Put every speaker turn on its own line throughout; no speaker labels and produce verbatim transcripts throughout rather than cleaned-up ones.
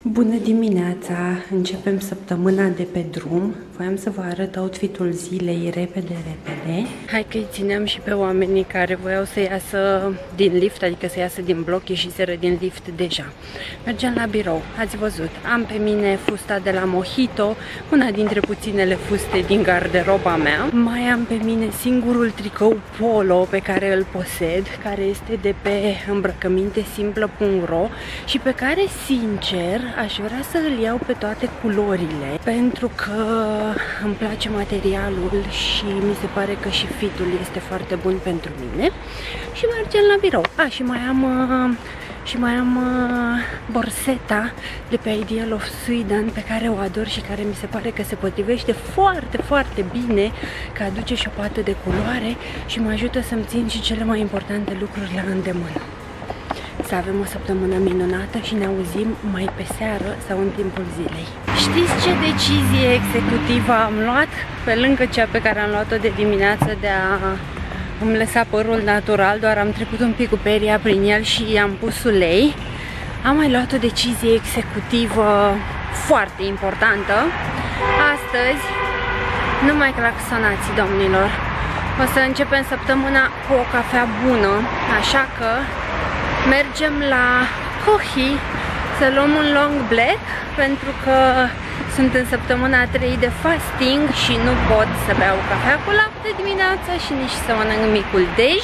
Bună dimineața! Începem săptămâna de pe drum. Voiam să vă arăt outfitul zilei repede, repede. Hai că îi țineam și pe oamenii care voiau să iasă din lift, adică să iasă din bloc, ieșiseră din lift deja. Mergem la birou, ați văzut. Am pe mine fusta de la Mojito, una dintre puținele fuste din garderoba mea. Mai am pe mine singurul tricou polo pe care îl posed, care este de pe îmbrăcăminte simplă punct ro și pe care, sincer, aș vrea să îl iau pe toate culorile, pentru că îmi place materialul și mi se pare că și fitul este foarte bun pentru mine. Și mergem la birou. A, și mai am uh, și mai am uh, borseta de pe Ideal of Sweden, pe care o ador și care mi se pare că se potrivește foarte, foarte bine, că aduce și o pată de culoare și mă ajută să-mi țin și cele mai importante lucruri la îndemână. Să avem o săptămână minunată și ne auzim mai pe seară sau în timpul zilei. Știți ce decizie executivă am luat? Pe lângă cea pe care am luat-o de dimineață de a îmi lăsa părul natural, doar am trecut un pic cu peria prin el și i-am pus ulei. Am mai luat o decizie executivă foarte importantă. Astăzi nu mai claxonați, domnilor. O să începem săptămâna cu o cafea bună, așa că mergem la Cohi să luăm un long black, pentru că sunt în săptămâna trei de fasting și nu pot să beau cafea cu lapte dimineața și nici să mănânc micul dej.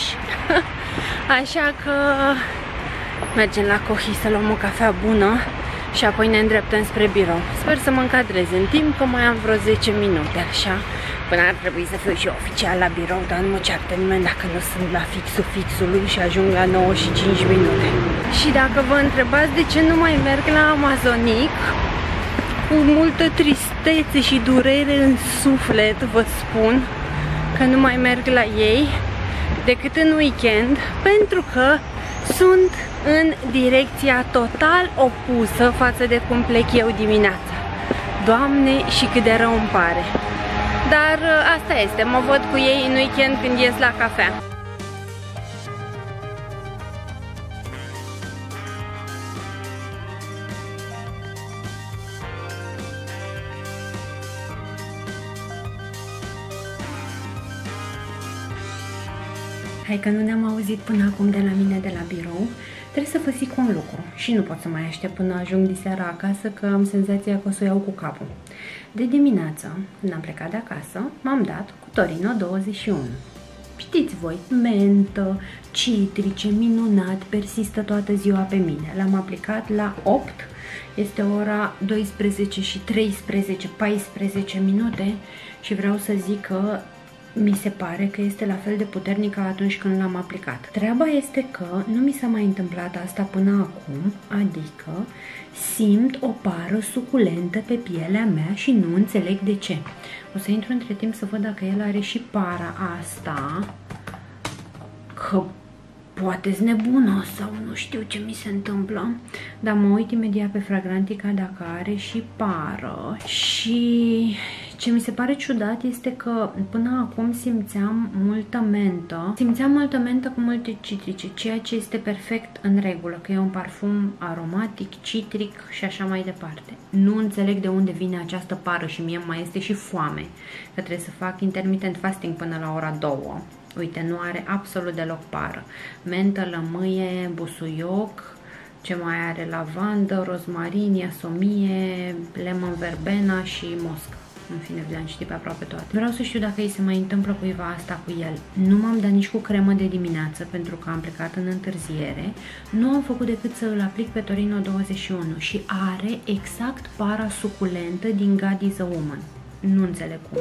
Așa că mergem la Cohi să luăm o cafea bună și apoi ne îndreptăm spre birou. Sper să mă încadrez în timp, că mai am vreo zece minute, așa. Până ar trebui să fiu și oficial la birou, dar nu mă ceartă nimeni dacă nu sunt la fixul fixului și ajung la nouă și cinci minute. Și dacă vă întrebați de ce nu mai merg la Amazonic, cu multă tristețe și durere în suflet vă spun că nu mai merg la ei decât în weekend, pentru că sunt în direcția total opusă față de cum plec eu dimineața. Doamne, și cât de rău îmi pare. Dar asta este, mă văd cu ei în weekend când ies la cafea. Hai că nu ne-am auzit până acum de la mine de la birou. Trebuie să vă zic un lucru și nu pot să mai aștept până ajung diseara acasă, că am senzația că o să o iau cu capul. De dimineață, când am plecat de acasă, m-am dat cu Torino douăzeci și unu. Știți voi, mentă, citrice, minunat, persistă toată ziua pe mine. L-am aplicat la opt, este ora douăsprezece și treisprezece, paisprezece minute și vreau să zic că mi se pare că este la fel de puternic ca atunci când l-am aplicat. Treaba este că nu mi s-a mai întâmplat asta până acum, adică simt o pară suculentă pe pielea mea și nu înțeleg de ce. O să intru între timp să văd dacă el are și para asta, că poate-s nebună sau nu știu ce mi se întâmplă, dar mă uit imediat pe Fragrantica dacă are și pară. Și ce mi se pare ciudat este că până acum simțeam multă mentă, simțeam multă mentă cu multe citrice, ceea ce este perfect în regulă, că e un parfum aromatic, citric și așa mai departe. Nu înțeleg de unde vine această pară și mie mai este și foame, că trebuie să fac intermittent fasting până la ora două. Uite, nu are absolut deloc pară. Mentă, lămâie, busuioc, ce mai are? Lavandă, rozmarin, iasomie, lemon verbena și moscă. În fine, le-am citit pe aproape toate. Vreau să știu dacă îi se mai întâmplă cuiva asta cu el. Nu m-am dat nici cu cremă de dimineață, pentru că am plecat în întârziere. Nu am făcut decât să îl aplic pe Torino douăzeci și unu și are exact para suculentă din God is a Woman. Nu înțeleg cum.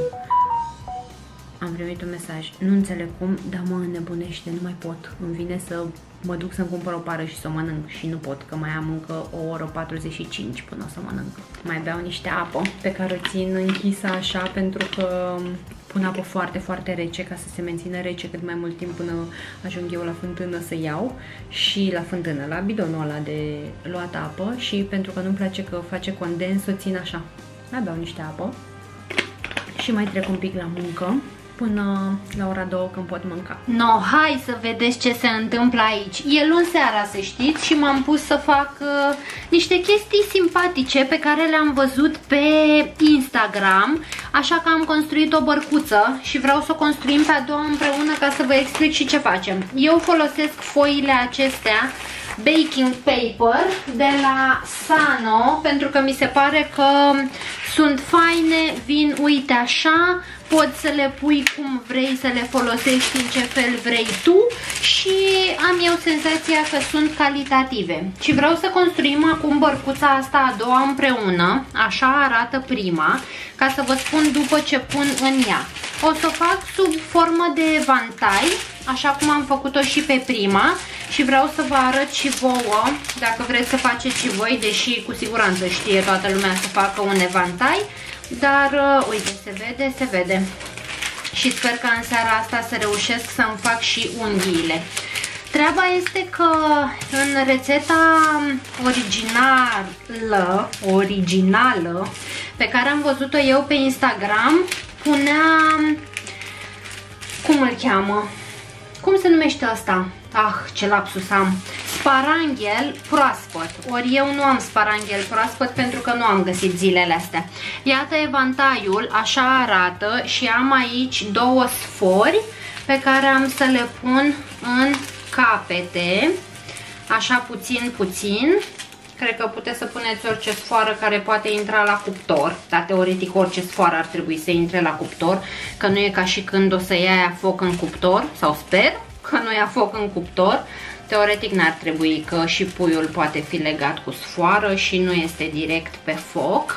Am primit un mesaj, nu înțeleg cum, dar mă înnebunește, nu mai pot. Îmi vine să mă duc să-mi cumpăr o pară și să o mănânc și nu pot, că mai am încă o oră patruzeci și cinci până o să mănânc. Mai beau niște apă pe care o țin închisă așa, pentru că pun apă foarte, foarte rece, ca să se mențină rece cât mai mult timp până ajung eu la fântână să iau. Și la fântână, la bidonul ăla de luat apă, și pentru că nu-mi place că face condens, o țin așa. Mai beau niște apă și mai trec un pic la muncă.
până la ora două când pot mânca. No, hai să vedeți ce se întâmplă aici. E luni seara, să știți, și m-am pus să fac uh, niște chestii simpatice pe care le-am văzut pe Instagram, așa că am construit o bărcuță și vreau să o construim pe a doua împreună ca să vă explic și ce facem. Eu folosesc foile acestea baking paper de la Sano pentru că mi se pare că sunt faine, vin, uite așa, poți să le pui cum vrei, să le folosești în ce fel vrei tu și am eu senzația că sunt calitative. Și vreau să construim acum bărcuța asta a doua împreună, așa arată prima, ca să vă spun după ce pun în ea. O să o fac sub formă de evantai, așa cum am făcut-o și pe prima și vreau să vă arăt și vouă, dacă vreți să faceți și voi, deși cu siguranță știe toată lumea să facă un evantai, dar uh, uite, se vede, se vede. Și sper că în seara asta să reușesc să-mi fac și unghiile. Treaba este că în rețeta originală, originală pe care am văzut-o eu pe Instagram, punea, cum îl cheamă? Cum se numește asta? Ah, ce lapsus am! Sparanghel proaspăt. Ori eu nu am sparanghel proaspăt pentru că nu am găsit zilele astea. Iată evantaiul, așa arată și am aici două sfori pe care am să le pun în capete, așa puțin puțin. Cred că puteți să puneți orice sfoară care poate intra la cuptor, dar teoretic orice sfoară ar trebui să intre la cuptor, că nu e ca și când o să ia foc în cuptor, sau sper că nu ia foc în cuptor. Teoretic n-ar trebui, că și puiul poate fi legat cu sfoară și nu este direct pe foc.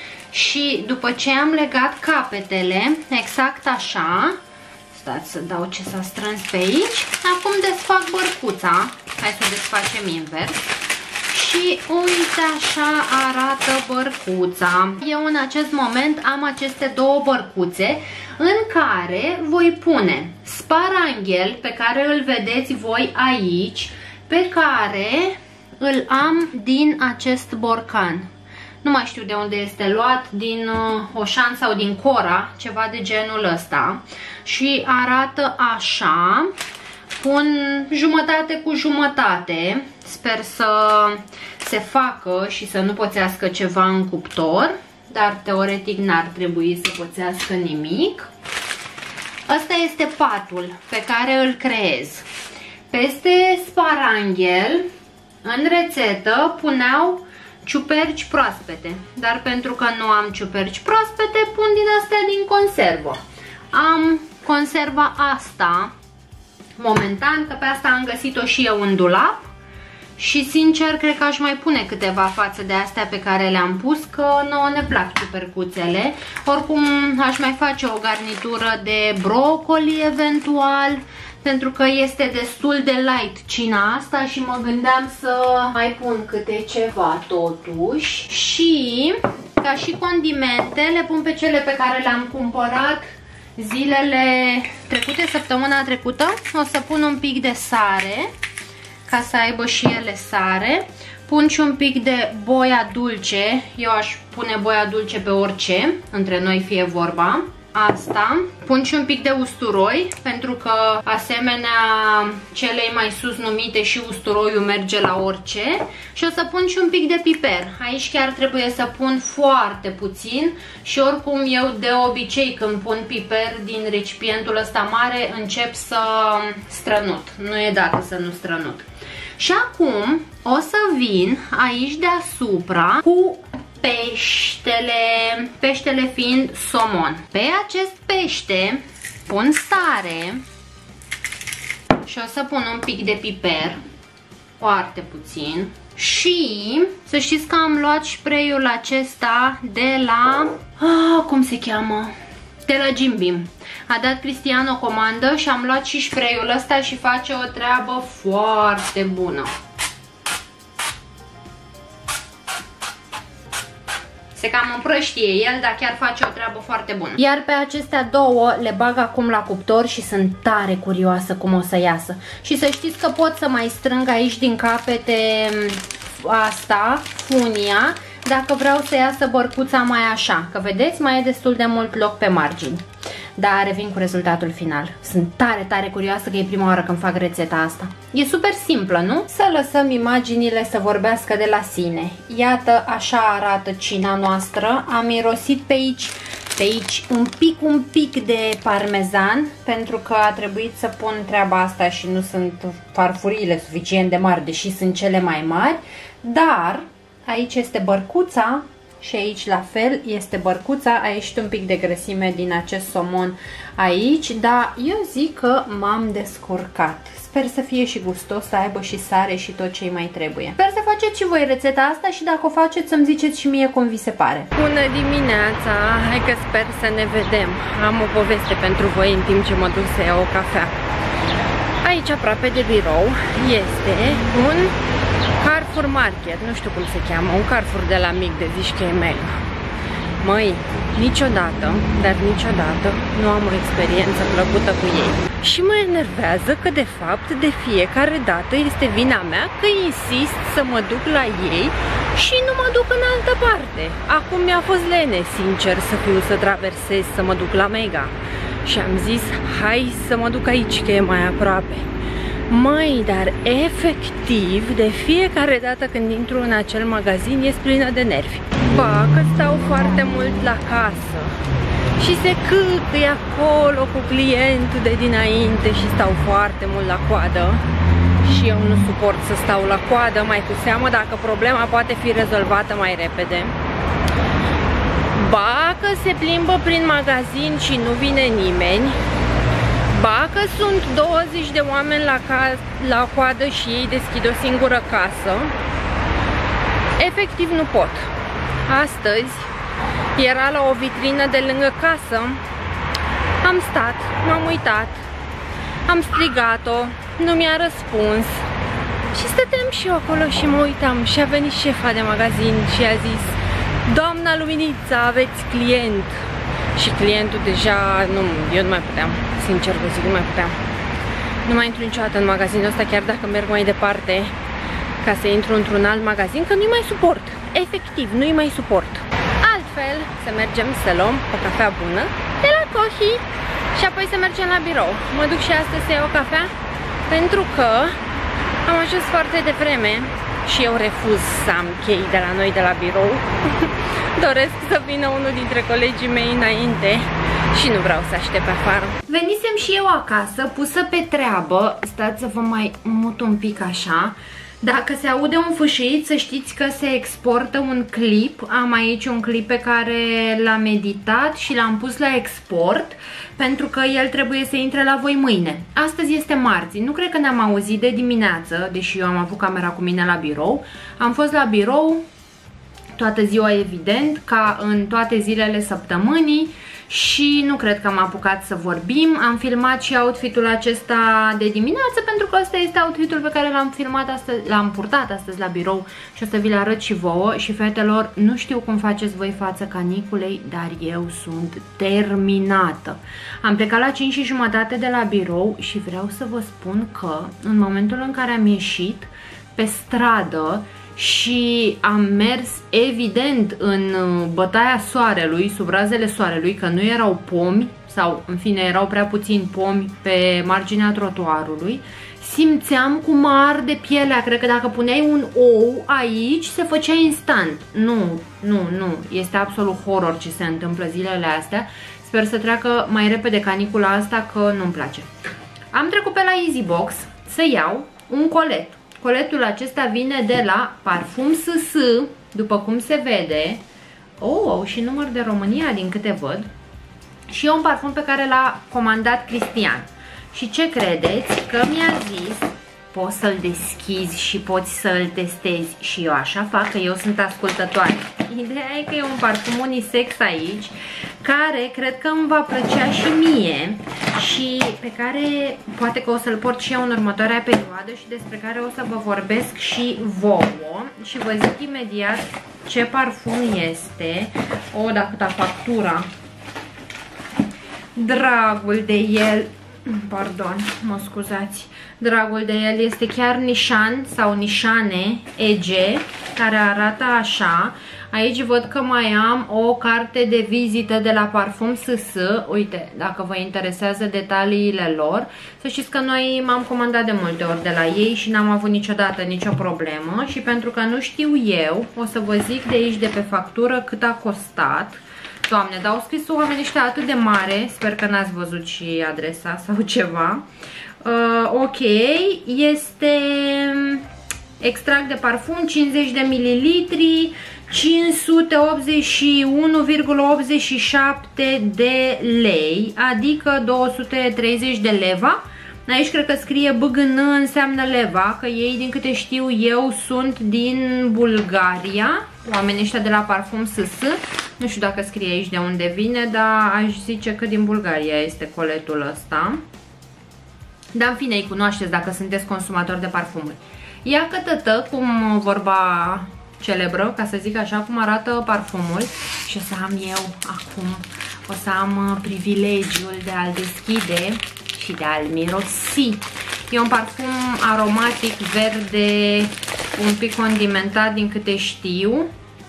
Și după ce am legat capetele, exact așa, stați să dau ce s-a strâns pe aici, acum desfac bărcuța, hai să o desfacem invers. Și uite așa arată bărcuța. Eu în acest moment am aceste două bărcuțe în care voi pune sparanghel pe care îl vedeți voi aici, pe care îl am din acest borcan. Nu mai știu de unde este luat, din uh, Oșan sau din Cora, ceva de genul ăsta. Și arată așa. Pun jumătate cu jumătate, sper să se facă și să nu pățească ceva în cuptor, dar teoretic n-ar trebui să pățească nimic. Asta este patul pe care îl creez. Peste sparanghel, în rețetă, puneau ciuperci proaspete, dar pentru că nu am ciuperci proaspete, pun din astea din conservă. Am conserva asta momentan, că pe asta am găsit-o și eu în dulap și sincer cred că aș mai pune câteva față de astea pe care le-am pus, că nouă ne plac ciupercuțele. Oricum aș mai face o garnitură de brocoli eventual, pentru că este destul de light cina asta și mă gândeam să mai pun câte ceva totuși. Și ca și condimente le pun pe cele pe care le-am cumpărat zilele trecute, săptămâna trecută. O să pun un pic de sare, ca să aibă și ele sare. Pun și un pic de boia dulce. Eu aș pune boia dulce pe orice, între noi fie vorba. Asta. Pun și un pic de usturoi, pentru că asemenea celei mai sus numite și usturoiul merge la orice. Și o să pun și un pic de piper. Aici chiar trebuie să pun foarte puțin și oricum eu de obicei când pun piper din recipientul ăsta mare încep să strănut. Nu e dată să nu strănut. Și acum o să vin aici deasupra cu peștele, peștele fiind somon. Pe acest pește pun sare și o să pun un pic de piper, foarte puțin. Și să știți că am luat spray-ul acesta de la, ah, cum se cheamă? De la Jim Beam. A dat Cristian o comandă și am luat și spray-ul ăsta și face o treabă foarte bună. Se cam împrăștie el, dar chiar face o treabă foarte bună. Iar pe acestea două le bag acum la cuptor și sunt tare curioasă cum o să iasă. Și să știți că pot să mai strâng aici din capete asta, funia, dacă vreau să iasă bărcuța mai așa. Că vedeți, mai e destul de mult loc pe margini. dar revin cu rezultatul final. Sunt tare, tare curioasă că e prima oară când fac rețeta asta. E super simplă, nu? Să lăsăm imaginile să vorbească de la sine. Iată, așa arată cina noastră. Am mirosit pe aici, pe aici un pic, un pic de parmezan, pentru că a trebuit să pun treaba asta și nu sunt farfurile suficient de mari, deși sunt cele mai mari. Dar aici este bărcuța. Și aici la fel este bărcuța, a ieșit un pic de grăsime din acest somon aici, dar eu zic că m-am descurcat. Sper să fie și gustos, să aibă și sare și tot ce mai trebuie. Sper să faceți și voi rețeta asta și dacă o faceți să-mi ziceți și mie cum vi se pare.
Bună dimineața, hai că sper să ne vedem. Am o poveste pentru voi în timp ce mă duc să iau o cafea. Aici aproape de birou este un Carrefour Market, nu știu cum se cheamă, un Carrefour de la mic de zici că e mega. Măi, niciodată, dar niciodată nu am o experiență plăcută cu ei. Și mă enervează că de fapt de fiecare dată este vina mea că insist să mă duc la ei și nu mă duc în altă parte. Acum mi-a fost lene, sincer să fiu, să traversez, să mă duc la Mega. Și am zis, hai să mă duc aici că e mai aproape. Măi, dar efectiv, de fiecare dată când intru în acel magazin, e plină de nervi. Ba, că stau foarte mult la casă și se câcâie acolo cu clientul de dinainte și stau foarte mult la coadă. Și eu nu suport să stau la coadă, mai cu seamă dacă problema poate fi rezolvată mai repede. Ba, că se plimbă prin magazin și nu vine nimeni. Ba că sunt douăzeci de oameni la, la coadă și ei deschid o singură casă. Efectiv nu pot. Astăzi era la o vitrină de lângă casă. Am stat, m-am uitat, am strigat-o, nu mi-a răspuns. Și stăteam și eu acolo și mă uitam. Și a venit șefa de magazin și a zis: doamna Luminița, aveți client. Și clientul deja, nu, eu nu mai puteam, sincer vă zic, nu mai puteam. Nu mai intru niciodată în magazinul ăsta, chiar dacă merg mai departe, ca să intru într-un alt magazin, că nu-i mai suport. Efectiv, nu-i mai suport. Altfel, să mergem să luăm o cafea bună de la Cohi și apoi să mergem la birou. Mă duc și astăzi să iau o cafea, pentru că am ajuns foarte devreme și eu refuz să am chei de la noi de la birou. Doresc să vină unul dintre colegii mei înainte și nu vreau să aștept pe afară.
Venisem și eu acasă, pusă pe treabă. Stați să vă mai mut un pic așa. Dacă se aude un fâșit, să știți că se exportă un clip. Am aici un clip pe care l-am editat și l-am pus la export, pentru că el trebuie să intre la voi mâine. Astăzi este marți, nu cred că ne-am auzit de dimineață, deși eu am avut camera cu mine la birou. Am fost la birou toată ziua, evident, ca în toate zilele săptămânii, și nu cred că am apucat să vorbim. Am filmat și outfitul acesta de dimineață, pentru că ăsta este outfitul pe care l-am filmat astăzi, l-am purtat astăzi la birou și o să vi le arăt și vouă. Și fetelor, nu știu cum faceți voi față caniculei, dar eu sunt terminată. Am plecat la cinci și jumătate de la birou și vreau să vă spun că în momentul în care am ieșit pe stradă și am mers evident în bătaia soarelui, sub razele soarelui, că nu erau pomi, sau în fine erau prea puțini pomi pe marginea trotuarului, simțeam cum mă arde pielea. Cred că dacă puneai un ou aici se făcea instant. Nu, nu, nu, este absolut horror ce se întâmplă zilele astea. Sper să treacă mai repede canicula asta, că nu-mi place. Am trecut pe la EasyBox să iau un colet. Coletul acesta vine de la Parfum S S, după cum se vede. Oh, au și număr de România, din câte văd. Și e un parfum pe care l-a comandat Cristian. Și ce credeți? Că mi-a zis, poți să-l deschizi și poți să-l testezi. Și eu așa fac, că eu sunt ascultătoare. Ideea e că e un parfum unisex aici, care cred că îmi va plăcea și mie și pe care poate că o să-l port și eu în următoarea perioadă și despre care o să vă vorbesc și vouă. Și vă zic imediat ce parfum este. O, dacă câta factura. Dragul de el, pardon, mă scuzați, dragul de el este chiar Nishan sau Nishane E G, care arată așa. Aici văd că mai am o carte de vizită de la Parfum S S. Uite, dacă vă interesează detaliile lor. Să știți că noi m-am comandat de multe ori de la ei și n-am avut niciodată nicio problemă. Și pentru că nu știu eu, o să vă zic de aici de pe factură cât a costat. Doamne, dar au scris oamenii ăștia atât de mare. Sper că n-ați văzut și adresa sau ceva. uh, Ok, este extract de parfum cincizeci de mililitri, cinci sute optzeci și unu virgulă optzeci și șapte de lei, adică două sute treizeci de leva. Aici cred că scrie B G N, înseamnă leva, că ei, din câte știu eu, sunt din Bulgaria, oamenii ăștia de la Parfum S S. Nu știu dacă scrie aici de unde vine, dar aș zice că din Bulgaria este coletul ăsta. Dar în fine, îi cunoașteți dacă sunteți consumatori de parfumuri. Ia cătătă, cum vorba celebră, ca să zic așa, cum arată parfumul. Și o să am eu acum, o să am privilegiul de a-l deschide și de a-l mirosi. E un parfum aromatic verde, un pic condimentat din câte știu.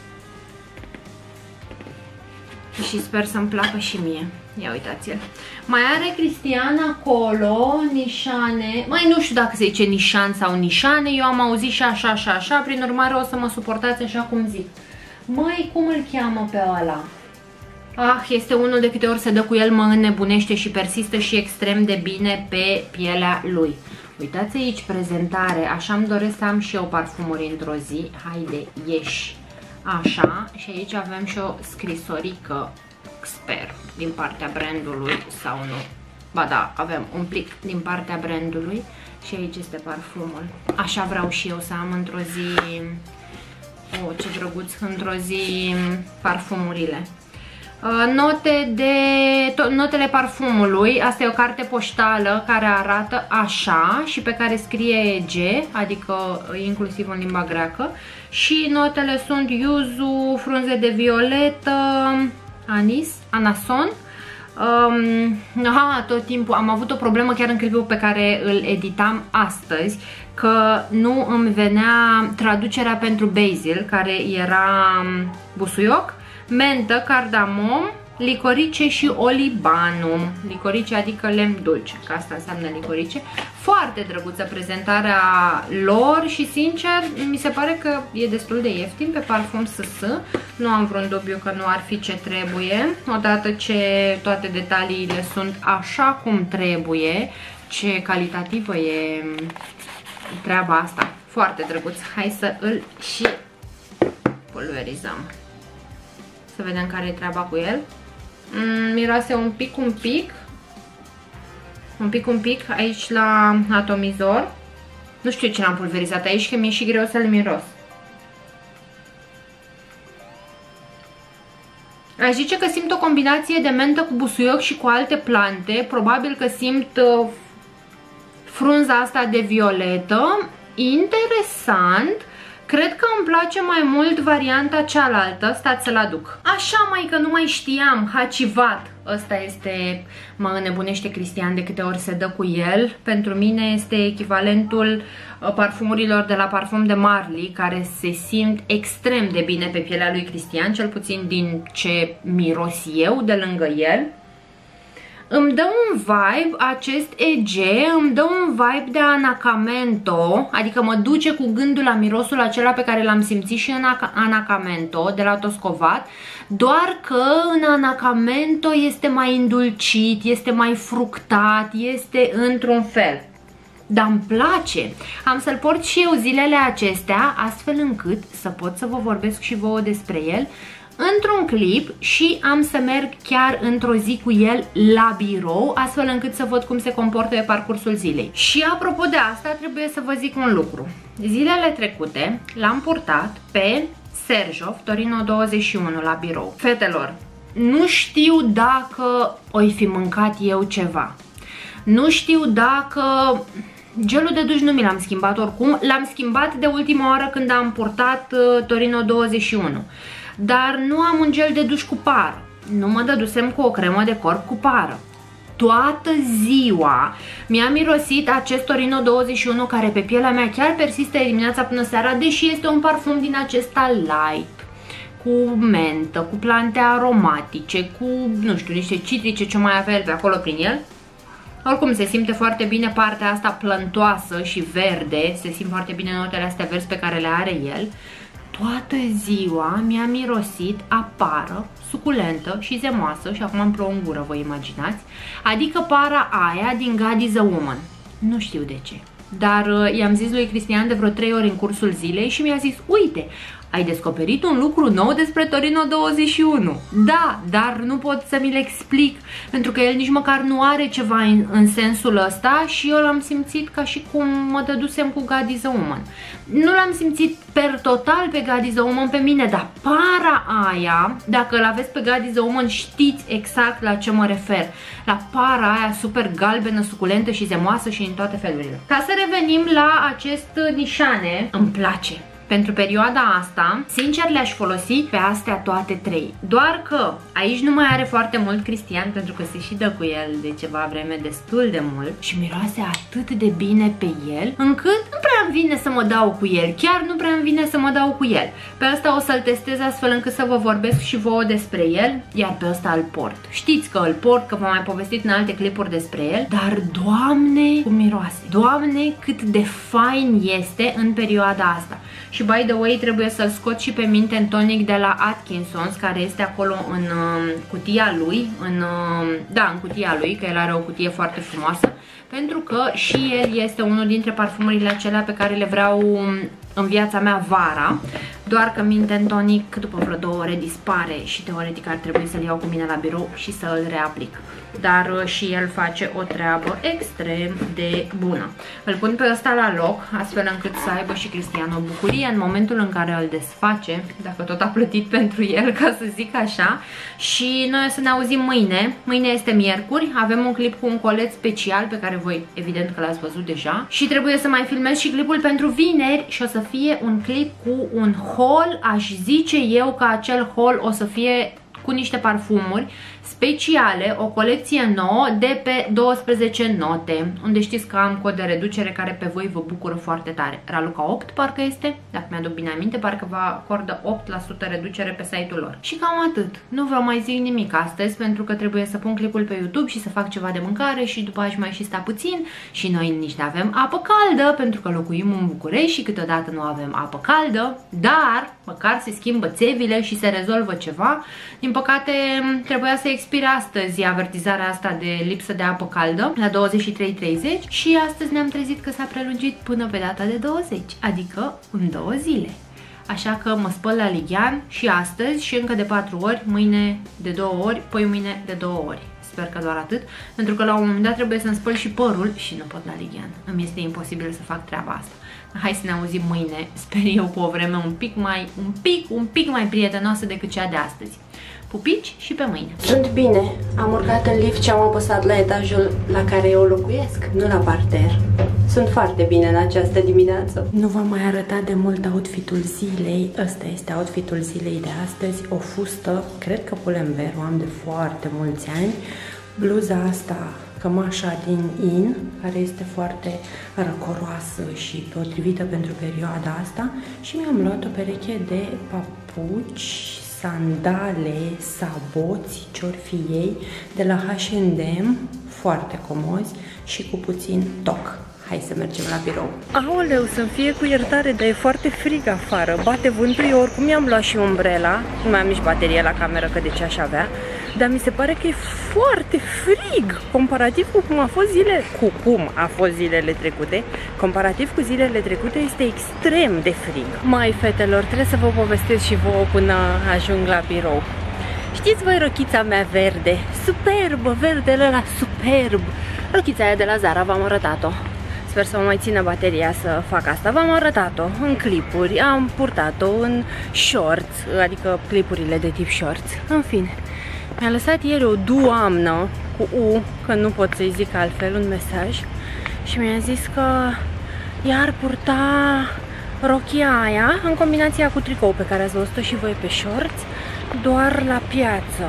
Și sper să-mi placă și mie. Ia uitați-l. Mai are Cristian acolo nișane. Mai nu știu dacă se zice nișan sau nișane. Eu am auzit și așa și așa. Prin urmare o să mă suportați așa cum zic. Măi, cum îl cheamă pe ăla? Ah, este unul de câte ori se dă cu el mă înnebunește și persistă și extrem de bine pe pielea lui. Uitați aici prezentare. Așa îmi doresc să am și eu parfumuri într-o zi. Haide, ieși. Așa, și aici avem și o scrisorică, sper, din partea brandului sau nu. Ba da, avem un plic din partea brandului și aici este parfumul. Așa vreau și eu să am într-o zi, oh, ce drăguț, într-o zi parfumurile. Note de, notele parfumului, asta e o carte poștală care arată așa și pe care scrie G, adică inclusiv în limba greacă. Și notele sunt yuzu, frunze de violetă, anis, anason. Um, aha, tot timpul am avut o problemă chiar în clipul pe care îl editam astăzi, că nu îmi venea traducerea pentru basil, care era busuioc, mentă, cardamom, licorice și olibanum. Licorice adică lemn dulce, că asta înseamnă licorice. Foarte drăguță prezentarea lor și sincer mi se pare că e destul de ieftin pe Parfum S S. Nu am vreun dubiu că nu ar fi ce trebuie. Odată ce toate detaliile sunt așa cum trebuie, ce calitativă e treaba asta. Foarte drăguț. Hai să îl și pulverizăm. Să vedem care e treaba cu el. Mm, miroase un pic, un pic. Un pic, un pic aici la atomizor. Nu știu ce l-am pulverizat aici, că mi-e și greu să-l miros. Aș zice că simt o combinație de mentă cu busuioc și cu alte plante. Probabil că simt uh, frunza asta de violetă. Interesant. Cred că îmi place mai mult varianta cealaltă. Stați să-l aduc. Așa, mai că nu mai știam. Hacivat. Ăsta este, mă înnebunește Cristian de câte ori se dă cu el. Pentru mine este echivalentul parfumurilor de la Parfum de Marly, care se simt extrem de bine pe pielea lui Cristian, cel puțin din ce miros eu de lângă el. Îmi dă un vibe, acest E G, îmi dă un vibe de Anacamento, adică mă duce cu gândul la mirosul acela pe care l-am simțit și în Anacamento, de la Toscovat, doar că în Anacamento este mai îndulcit, este mai fructat, este într-un fel. Dar îmi place. Am să-l port și eu zilele acestea, astfel încât să pot să vă vorbesc și vouă despre el într-un clip și am să merg chiar într-o zi cu el la birou, astfel încât să văd cum se comportă pe parcursul zilei. Și apropo de asta, trebuie să vă zic un lucru. Zilele trecute l-am purtat pe Serjov Torino douăzeci și unu la birou. Fetelor, nu știu dacă oi fi mâncat eu ceva. Nu știu dacă... Gelul de duș nu mi l-am schimbat oricum. L-am schimbat de ultima oară când am purtat uh, Torino douăzeci și unu. Dar nu am un gel de duș cu pară. Nu mă dădusem cu o cremă de corp cu pară. Toată ziua mi-a mirosit acest Torino douăzeci și unu, care pe pielea mea chiar persistă dimineața până seara, deși este un parfum din acesta light, cu mentă, cu plante aromatice, cu, nu știu, niște citrice ce mai avea el pe acolo prin el. Oricum se simte foarte bine partea asta plăntoasă și verde, se simt foarte bine notele astea verzi pe care le are el. Toată ziua mi-a mirosit a pară suculentă și zemoasă și acum îmi plouă în gură, vă imaginați? Adică para aia din God is a Woman. Nu știu de ce, dar uh, i-am zis lui Cristian de vreo trei ori în cursul zilei și mi-a zis, uite, ai descoperit un lucru nou despre Torino douăzeci și unu. Da, dar nu pot să mi-l explic, pentru că el nici măcar nu are ceva în, în sensul ăsta și eu l-am simțit ca și cum mă dădusem cu God is a Woman. Nu l-am simțit per total pe God is a Woman pe mine, dar para aia, dacă îl aveți pe God is a Woman, știți exact la ce mă refer. La para aia super galbenă, suculentă și zemoasă și în toate felurile. Ca să revenim la acest nișane, îmi place. Pentru perioada asta, sincer le-aș folosi pe astea toate trei. Doar că aici nu mai are foarte mult Cristian, pentru că se și dă cu el de ceva vreme destul de mult și miroase atât de bine pe el, încât nu prea îmi vine să mă dau cu el. Chiar nu prea îmi vine să mă dau cu el. Pe ăsta o să-l testez astfel încât să vă vorbesc și vouă despre el, iar pe ăsta îl port. Știți că îl port, că v-am mai povestit în alte clipuri despre el, dar Doamne cum miroase. Doamne cât de fain este în perioada asta. Și by the way trebuie să-l scot și pe Mint and Tonic de la Atkinsons, care este acolo în uh, cutia lui, în, uh, da, în cutia lui, că el are o cutie foarte frumoasă, pentru că și el este unul dintre parfumurile acelea pe care le vreau în viața mea vara, doar că Mint and Tonic după vreo două ore dispare și teoretic ar trebui să-l iau cu mine la birou și să îl reaplic. Dar uh, și el face o treabă extrem de bună. Îl pun pe ăsta la loc, astfel încât să aibă și Cristian o bucurie în momentul în care îl desface, dacă tot a plătit pentru el, ca să zic așa. Și noi o să ne auzim mâine. Mâine este miercuri, avem un clip cu un colet special pe care voi evident că l-ați văzut deja. Și trebuie să mai filmez și clipul pentru vineri și o să fie un clip cu un haul. Aș zice eu că acel haul o să fie cu niște parfumuri speciale, o colecție nouă de pe douăsprezece note, unde știți că am cod de reducere care pe voi vă bucură foarte tare. Raluca opt parcă este, dacă mi-aduc bine aminte, parcă vă acordă opt la sută reducere pe site-ul lor. Și cam atât. Nu vreau mai zic nimic astăzi, pentru că trebuie să pun clipul pe YouTube și să fac ceva de mâncare și după aș mai și sta puțin și noi nici nu avem apă caldă, pentru că locuim în București și câteodată nu avem apă caldă, dar măcar se schimbă țevile și se rezolvă ceva. Din păcate trebuia să expire astăzi avertizarea asta de lipsă de apă caldă la douăzeci și trei treizeci și astăzi ne-am trezit că s-a prelungit până pe data de douăzeci, adică în două zile. Așa că mă spăl la Lighean și astăzi și încă de patru ori, mâine de două ori, poi mâine de două ori. Sper că doar atât, pentru că la un moment dat trebuie să-mi spăl și părul și nu pot la Lighean. Îmi este imposibil să fac treaba asta. Hai să ne auzim mâine, sper eu, cu o vreme un pic mai, un pic, un pic mai prietenoasă decât cea de astăzi. Pupici și pe mâine.
Sunt bine. Am urcat în lift și am apăsat la etajul la care eu locuiesc, nu la parter. Sunt foarte bine în această dimineață. Nu v-am mai arătat de mult outfitul zilei. Ăsta este outfitul zilei de astăzi. O fustă, cred că pull&bear, o am de foarte mulți ani. Bluza asta, cămașa din In, care este foarte răcoroasă și potrivită pentru perioada asta. Și mi-am luat o pereche de papuci, sandale, saboți, ce-or-fi ei, de la H and M, foarte comozi și cu puțin toc. Hai să mergem la birou. Aoleu, să-mi fie cu iertare, dar e foarte frig afară. Bate vântul, eu oricum i-am luat și umbrela. Nu mai am nici baterie la cameră, că de ce aș avea. Dar mi se pare că e foarte frig, comparativ cu cum a fost zile, cu cum a fost zilele trecute. Comparativ cu zilele trecute este extrem de frig. Mai, fetelor, trebuie să vă povestesc și vouă până ajung la birou. Știți voi rochița mea verde? Superbă, verdele ăla superb. Rochița aia de la Zara, v-am arătat-o. Sper să mă mai țină bateria să fac asta. V-am arătat-o în clipuri, am purtat-o în shorts, adică clipurile de tip shorts. În fine, mi-a lăsat ieri o doamnă cu U, că nu pot să-i zic altfel, un mesaj. Și mi-a zis că ea ar purta rochia aia în combinația cu tricou pe care ați văzut-o și voi pe shorts, doar la piață,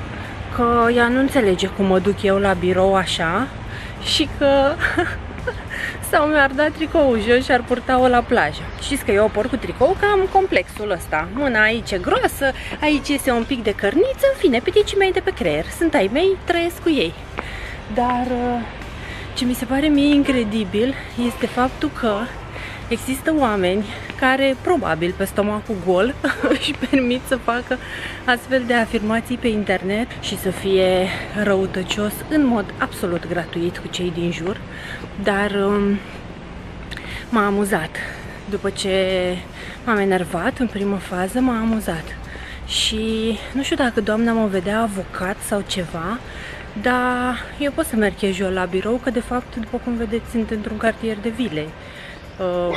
că ea nu înțelege cum mă duc eu la birou așa și că sau mi-ar da tricou jos și ar purta-o la plajă. Știți că eu o port cu tricou, că am complexul ăsta. Mâna aici e grosă, aici este un pic de cărniță, în fine, peticii mei de pe creier. Sunt ai mei, trăiesc cu ei. Dar ce mi se pare mie incredibil este faptul că există oameni care, probabil pe stomacul gol, își permit să facă astfel de afirmații pe internet și să fie răutăcios în mod absolut gratuit cu cei din jur. Dar um, m-a amuzat. După ce m-am enervat în primă fază, m-a amuzat. Și nu știu dacă doamna mă vedea avocat sau ceva, dar eu pot să merg casual la birou, că de fapt, după cum vedeți, sunt într-un cartier de vile. Uh,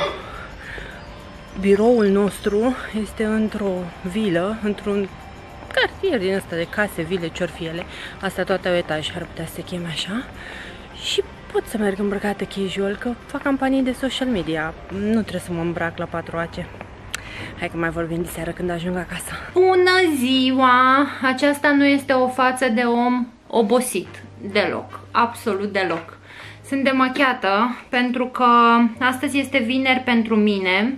biroul nostru este într-o vilă, într-un cartier din ăsta de case, vile, ce-or fi ele. Asta toate au etaj, ar putea să se cheme așa. Și pot să merg îmbrăcată casual, că fac campanii de social media. Nu trebuie să mă îmbrac la patru ace. Hai că mai vorbim de seară când ajung acasă.
Bună ziua! Aceasta nu este o față de om obosit. Deloc. Absolut deloc. Sunt demachiată pentru că astăzi este vineri pentru mine.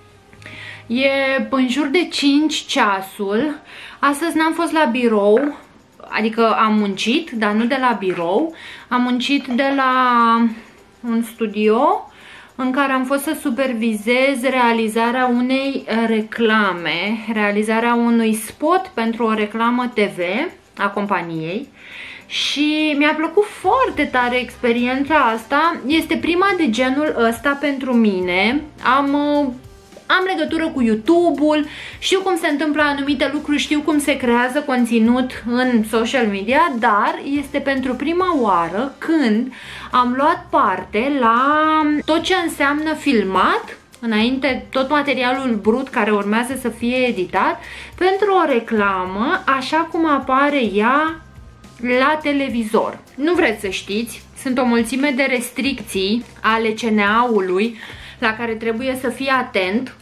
E în jur de cinci ceasul. Astăzi n-am fost la birou, adică am muncit, dar nu de la birou. Am muncit de la un studio în care am fost să supervizez realizarea unei reclame, realizarea unui spot pentru o reclamă T V a companiei. Și mi-a plăcut foarte tare experiența asta. Este prima de genul ăsta pentru mine. Am, am legătură cu YouTube-ul, știu cum se întâmplă anumite lucruri, știu cum se creează conținut în social media, dar este pentru prima oară când am luat parte la tot ce înseamnă filmat, înainte tot materialul brut care urmează să fie editat, pentru o reclamă așa cum apare ea la televizor. Nu vreți să știți, sunt o mulțime de restricții ale C N A-ului la care trebuie să fii atent.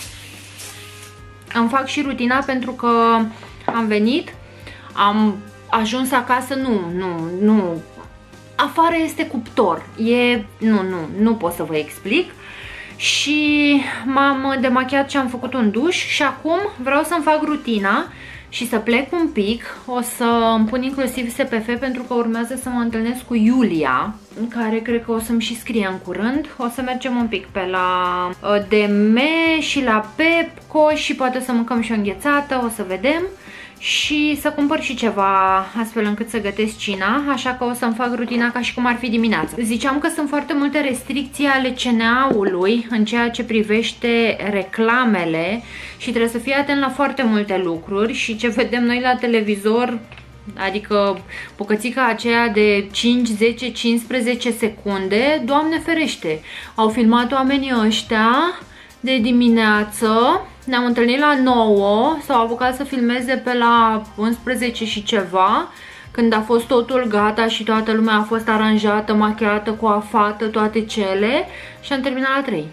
Îmi fac și rutina pentru că am venit, am ajuns acasă, nu, nu, nu, afară este cuptor, e, nu, nu, nu pot să vă explic. Și m-am demachiat și am făcut un duș și acum vreau să-mi fac rutina și să plec un pic. O să îmi pun inclusiv S P F pentru că urmează să mă întâlnesc cu Iulia, care cred că o să-mi și scrie în curând. O să mergem un pic pe la D M și la Pepco și poate să mâncăm și o înghețată, o să vedem. Și să cumpăr și ceva astfel încât să gătesc cina, așa că o să-mi fac rutina ca și cum ar fi dimineața. Ziceam că sunt foarte multe restricții ale C N A-ului în ceea ce privește reclamele și trebuie să fii atent la foarte multe lucruri și ce vedem noi la televizor, adică bucățica aceea de cinci, zece, cincisprezece secunde, Doamne ferește, au filmat oamenii ăștia de dimineață. Ne-am întâlnit la nouă, s-au apucat să filmeze pe la unsprezece și ceva, când a fost totul gata și toată lumea a fost aranjată, machiată, coafată, toate cele, și am terminat la trei.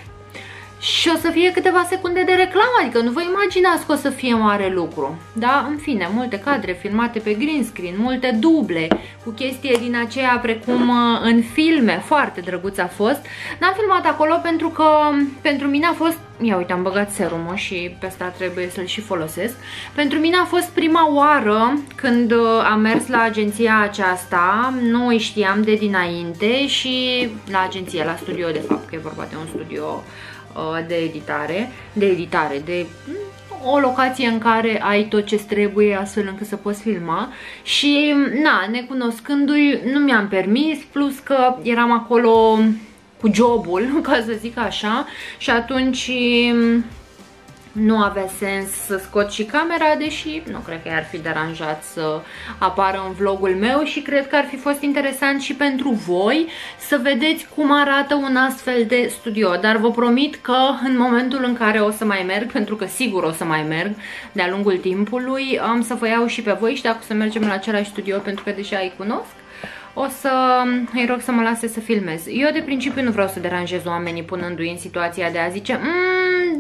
Și o să fie câteva secunde de reclamă, adică nu vă imaginați că o să fie mare lucru. Da? În fine, multe cadre filmate pe green screen, multe duble, cu chestii din aceea precum în filme, foarte drăguț a fost. N-am filmat acolo pentru că pentru mine a fost, ia uite, am băgat serumul și pe asta trebuie să-l și folosesc. Pentru mine a fost prima oară când am mers la agenția aceasta, nu îi știam de dinainte și la agenție, la studio de fapt, că e vorba de un studio de editare, de editare, de o locație în care ai tot ce trebuie astfel încât să poți filma și, na, necunoscându-i, nu mi-am permis, plus că eram acolo cu jobul, ca să zic așa, și atunci nu avea sens să scot și camera, deși nu cred că i-ar fi deranjat să apară în vlogul meu și cred că ar fi fost interesant și pentru voi să vedeți cum arată un astfel de studio. Dar vă promit că în momentul în care o să mai merg, pentru că sigur o să mai merg de-a lungul timpului, am să vă iau și pe voi și dacă o să mergem la același studio, pentru că deja îi cunosc, o să îi rog să mă lase să filmez. Eu de principiu nu vreau să deranjez oamenii punându-i în situația de a zice mmm,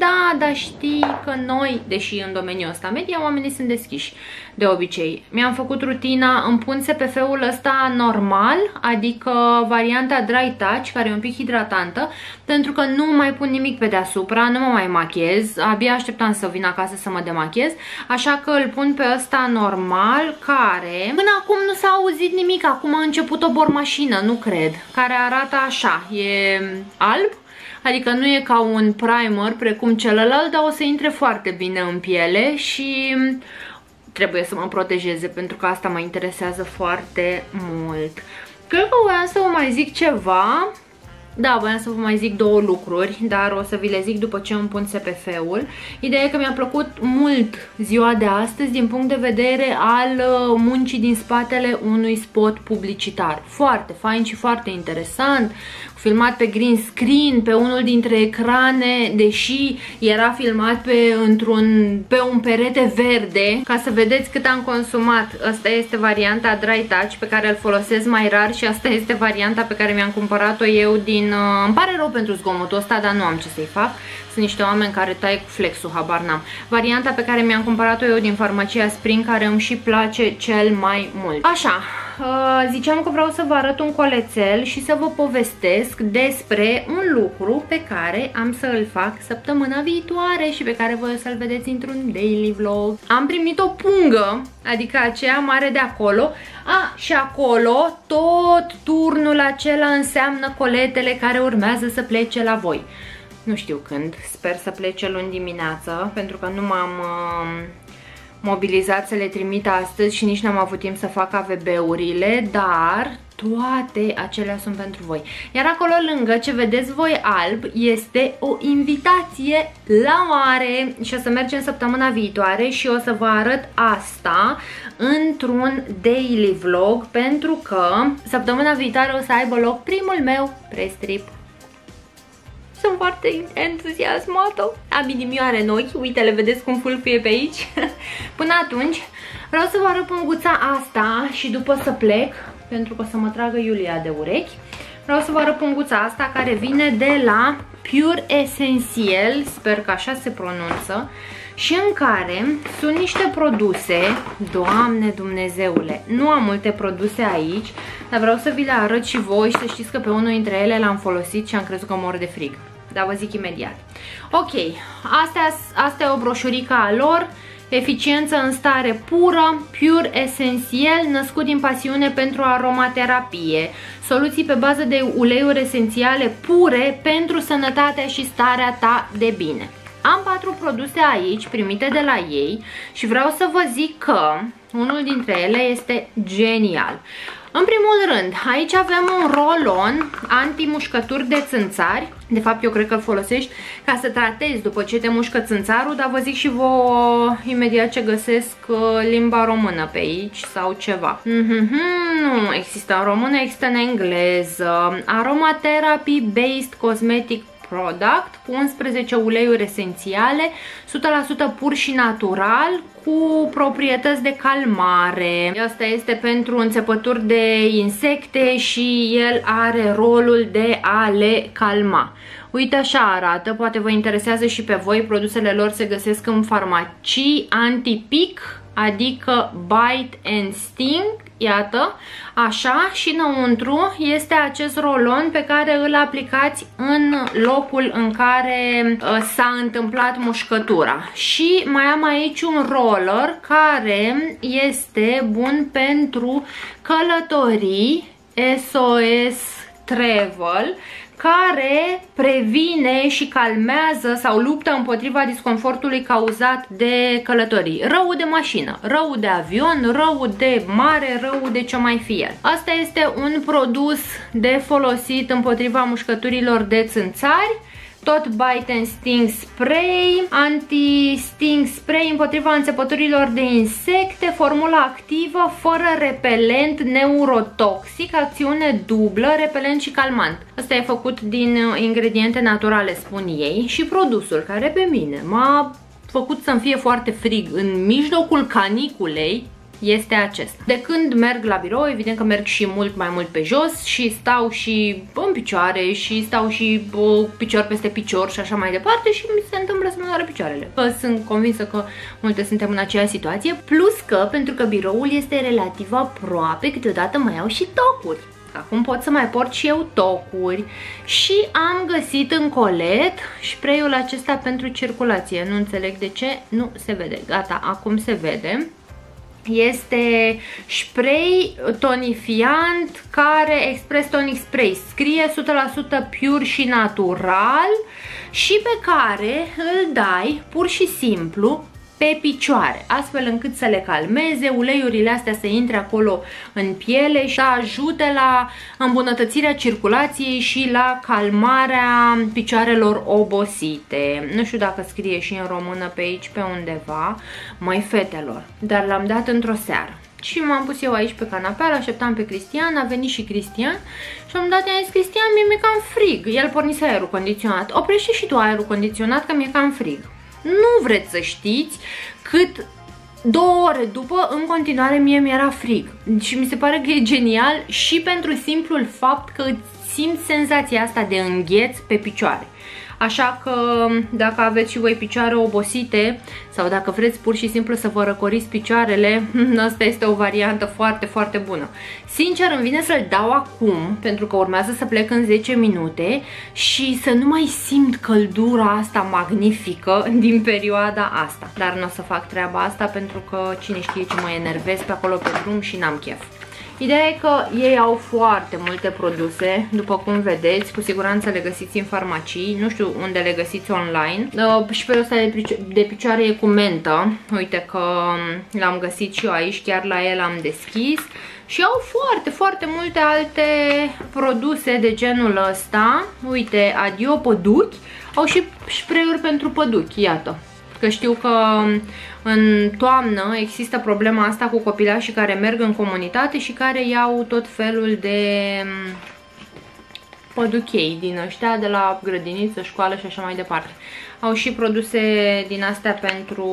da, dar știi că noi, deși în domeniul ăsta media, oamenii sunt deschiși de obicei. Mi-am făcut rutina, îmi pun S P F-ul ăsta normal, adică varianta Dry Touch, care e un pic hidratantă, pentru că nu mai pun nimic pe deasupra, nu mă mai machiez, abia așteptam să vin acasă să mă demachez, așa că îl pun pe ăsta normal, care până acum nu s-a auzit nimic, acum a început o bormașină, nu cred, care arată așa, e alb, adică nu e ca un primer precum celălalt, dar o să intre foarte bine în piele și trebuie să mă protejeze, pentru că asta mă interesează foarte mult. Cred că voiam să vă mai zic ceva. Da, voiam să vă mai zic două lucruri, dar o să vi le zic după ce îmi pun S P F-ul. Ideea e că mi-a plăcut mult ziua de astăzi din punct de vedere al muncii din spatele unui spot publicitar. Foarte fain și foarte interesant, filmat pe green screen, pe unul dintre ecrane, deși era filmat pe, într-un, pe un perete verde, ca să vedeți cât am consumat. Asta este varianta Dry Touch, pe care îl folosesc mai rar, și asta este varianta pe care mi-am cumpărat-o eu din... Îmi pare rău pentru zgomotul ăsta, dar nu am ce să-i fac. Sunt niște oameni care tai cu flexul, habar n-am. Varianta pe care mi-am cumpărat-o eu din farmacia Spring, care îmi și place cel mai mult. Așa, ziceam că vreau să vă arăt un colețel și să vă povestesc despre un lucru pe care am să îl fac săptămâna viitoare și pe care voi o să-l vedeți într-un daily vlog. Am primit o pungă, adică aceea mare de acolo. A, și acolo tot turnul acela înseamnă coletele care urmează să plece la voi. Nu știu când, sper să plece luni dimineață, pentru că nu m-am uh, mobilizat să le trimit astăzi și nici n-am avut timp să fac A V B-urile, dar toate acelea sunt pentru voi. Iar acolo lângă, ce vedeți voi alb, este o invitație la mare și o să mergem săptămâna viitoare și o să vă arăt asta într-un daily vlog, pentru că săptămâna viitoare o să aibă loc primul meu press trip. Sunt foarte entuziasmată. Am inimioare în ochi, uite, le vedeți cum fulfuie pe aici. Până atunci vreau să vă arăt punguța asta și după să plec, pentru că o să mă tragă Iulia de urechi. Vreau să vă arăt punguța asta care vine de la Pure Essentiel, sper că așa se pronunță, și în care sunt niște produse, Doamne Dumnezeule, nu am multe produse aici, dar vreau să vi le arăt și voi și să știți că pe unul dintre ele l-am folosit și am crezut că mor de frig. Dar vă zic imediat. Ok, astea, asta e o broșurică a lor, eficiență în stare pură, Pure Essentiel, născut din pasiune pentru aromaterapie, soluții pe bază de uleiuri esențiale pure pentru sănătatea și starea ta de bine. Am patru produse aici primite de la ei și vreau să vă zic că unul dintre ele este genial. În primul rând, aici avem un roll-on anti-mușcături de țânțari. De fapt, eu cred că îl folosești ca să tratezi după ce te mușcă țânțarul, dar vă zic și vouă imediat ce găsesc limba română pe aici sau ceva. Mm-hmm, nu există în română, există în engleză. Aromatherapy Based Cosmetic Product cu unsprezece uleiuri esențiale, o sută la sută pur și natural, cu proprietăți de calmare. Asta este pentru înțepături de insecte și el are rolul de a le calma. Uite, așa arată, poate vă interesează și pe voi. Produsele lor se găsesc în farmacii, anti-pic, adică bite and sting, iată, așa, și înăuntru este acest rolon pe care îl aplicați în locul în care uh, s-a întâmplat mușcătura. Și mai am aici un roller care este bun pentru călătorii, S O S Travel, care previne și calmează sau luptă împotriva disconfortului cauzat de călătorii. Rău de mașină, rău de avion, rău de mare, rău de ce mai fie. Asta este un produs de folosit împotriva mușcăturilor de țânțari. Tot Bite and Sting Spray, anti-sting spray împotriva înțepăturilor de insecte, formula activă, fără repelent, neurotoxic, acțiune dublă, repelent și calmant. Asta e făcut din ingrediente naturale, spun ei, și produsul care pe mine m-a făcut să-mi fie foarte frig în mijlocul caniculei este acesta. De când merg la birou, evident că merg și mult mai mult pe jos și stau și în picioare și stau și bă, picior peste picior și așa mai departe și mi se întâmplă să mă doară picioarele. Că sunt convinsă că multe suntem în aceeași situație, plus că pentru că biroul este relativ aproape, câteodată mai au și tocuri. Acum pot să mai port și eu tocuri și am găsit în colet spray-ul acesta pentru circulație. Nu înțeleg de ce nu se vede. Gata, acum se vede. Este spray tonifiant care Express Tonic Spray. Scrie o sută la sută pure și natural și pe care îl dai pur și simplu pe picioare, astfel încât să le calmeze, uleiurile astea să intre acolo în piele și să ajute la îmbunătățirea circulației și la calmarea picioarelor obosite. Nu știu dacă scrie și în română pe aici, pe undeva, măi fetelor, dar l-am dat într-o seară. Și m-am pus eu aici pe canapea, l-așteptam pe Cristian, a venit și Cristian și am dat, i-am zis, Cristian, mie mi-e cam frig. El pornise aerul condiționat. Oprește și tu aerul condiționat că mi-e cam frig. Nu vreți să știți cât două ore după, în continuare, mie mi-era frig. Și mi se pare că e genial și pentru simplul fapt că îți simți senzația asta de îngheț pe picioare. Așa că dacă aveți și voi picioare obosite sau dacă vreți pur și simplu să vă răcoriți picioarele, asta este o variantă foarte, foarte bună. Sincer, îmi vine să-l dau acum, pentru că urmează să plec în zece minute și să nu mai simt căldura asta magnifică din perioada asta. Dar nu o să fac treaba asta pentru că cine știe ce mă enervez pe acolo pe drum și n-am chef. Ideea e că ei au foarte multe produse, după cum vedeți, cu siguranță le găsiți în farmacii, nu știu unde le găsiți online. Uh, și pe ăsta de picioare e cu mentă, uite că l-am găsit și eu aici, chiar la el am deschis. Și au foarte, foarte multe alte produse de genul ăsta, uite, adio păduchi, au și spray-uri pentru păduchi, iată. Că știu că în toamnă există problema asta cu copilașii care merg în comunitate și care iau tot felul de păduchei din ăștia, de la grădiniță, școală și așa mai departe. Au și produse din astea pentru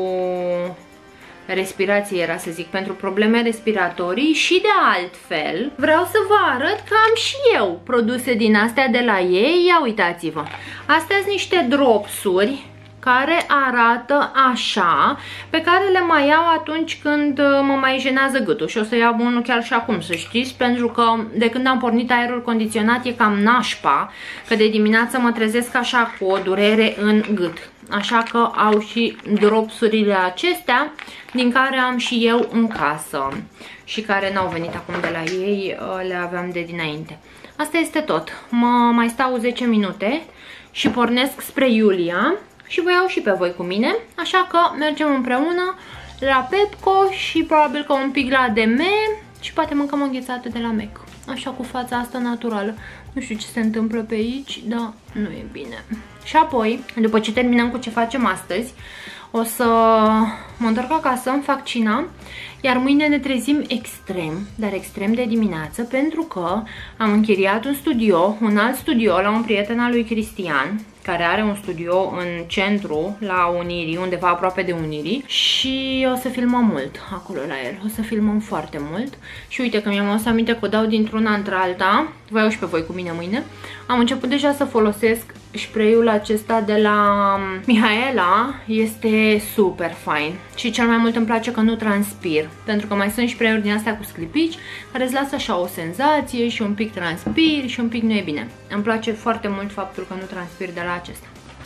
respirație, era să zic, pentru probleme respiratorii și de altfel vreau să vă arăt că am și eu produse din astea de la ei. Ia uitați-vă, astea sunt niște dropsuri care arată așa, pe care le mai iau atunci când mă mai jenează gâtul și o să iau unul chiar și acum, să știți, pentru că de când am pornit aerul condiționat e cam nașpa, că de dimineață mă trezesc așa cu o durere în gât. Așa că au și dropsurile acestea, din care am și eu în casă și care n-au venit acum de la ei, le aveam de dinainte. Asta este tot. Mă mai stau zece minute și pornesc spre Iulia și vă iau și pe voi cu mine, așa că mergem împreună la Pepco și probabil că un pic la D M și poate mâncăm o înghețată de la Mac. Așa cu fața asta naturală. Nu știu ce se întâmplă pe aici, dar nu e bine. Și apoi, după ce terminăm cu ce facem astăzi, o să mă întorc acasă, îmi fac cina, iar mâine ne trezim extrem, dar extrem de dimineață, pentru că am închiriat un studio, un alt studio la un prieten al lui Cristian, care are un studio în centru, la Unirii, undeva aproape de Unirii, și o să filmăm mult acolo la el, o să filmăm foarte mult. Și uite că mi-am adus aminte că o dau dintr-una într-alta, vă iau și pe voi cu mine mâine. Am început deja să folosesc spray-ul acesta de la Mihaela, este super fain și cel mai mult îmi place că nu transpir, pentru că mai sunt spray-uri din astea cu sclipici care îți lasă așa o senzație și un pic transpir și un pic nu e bine. Îmi place foarte mult faptul că nu transpir de la acesta.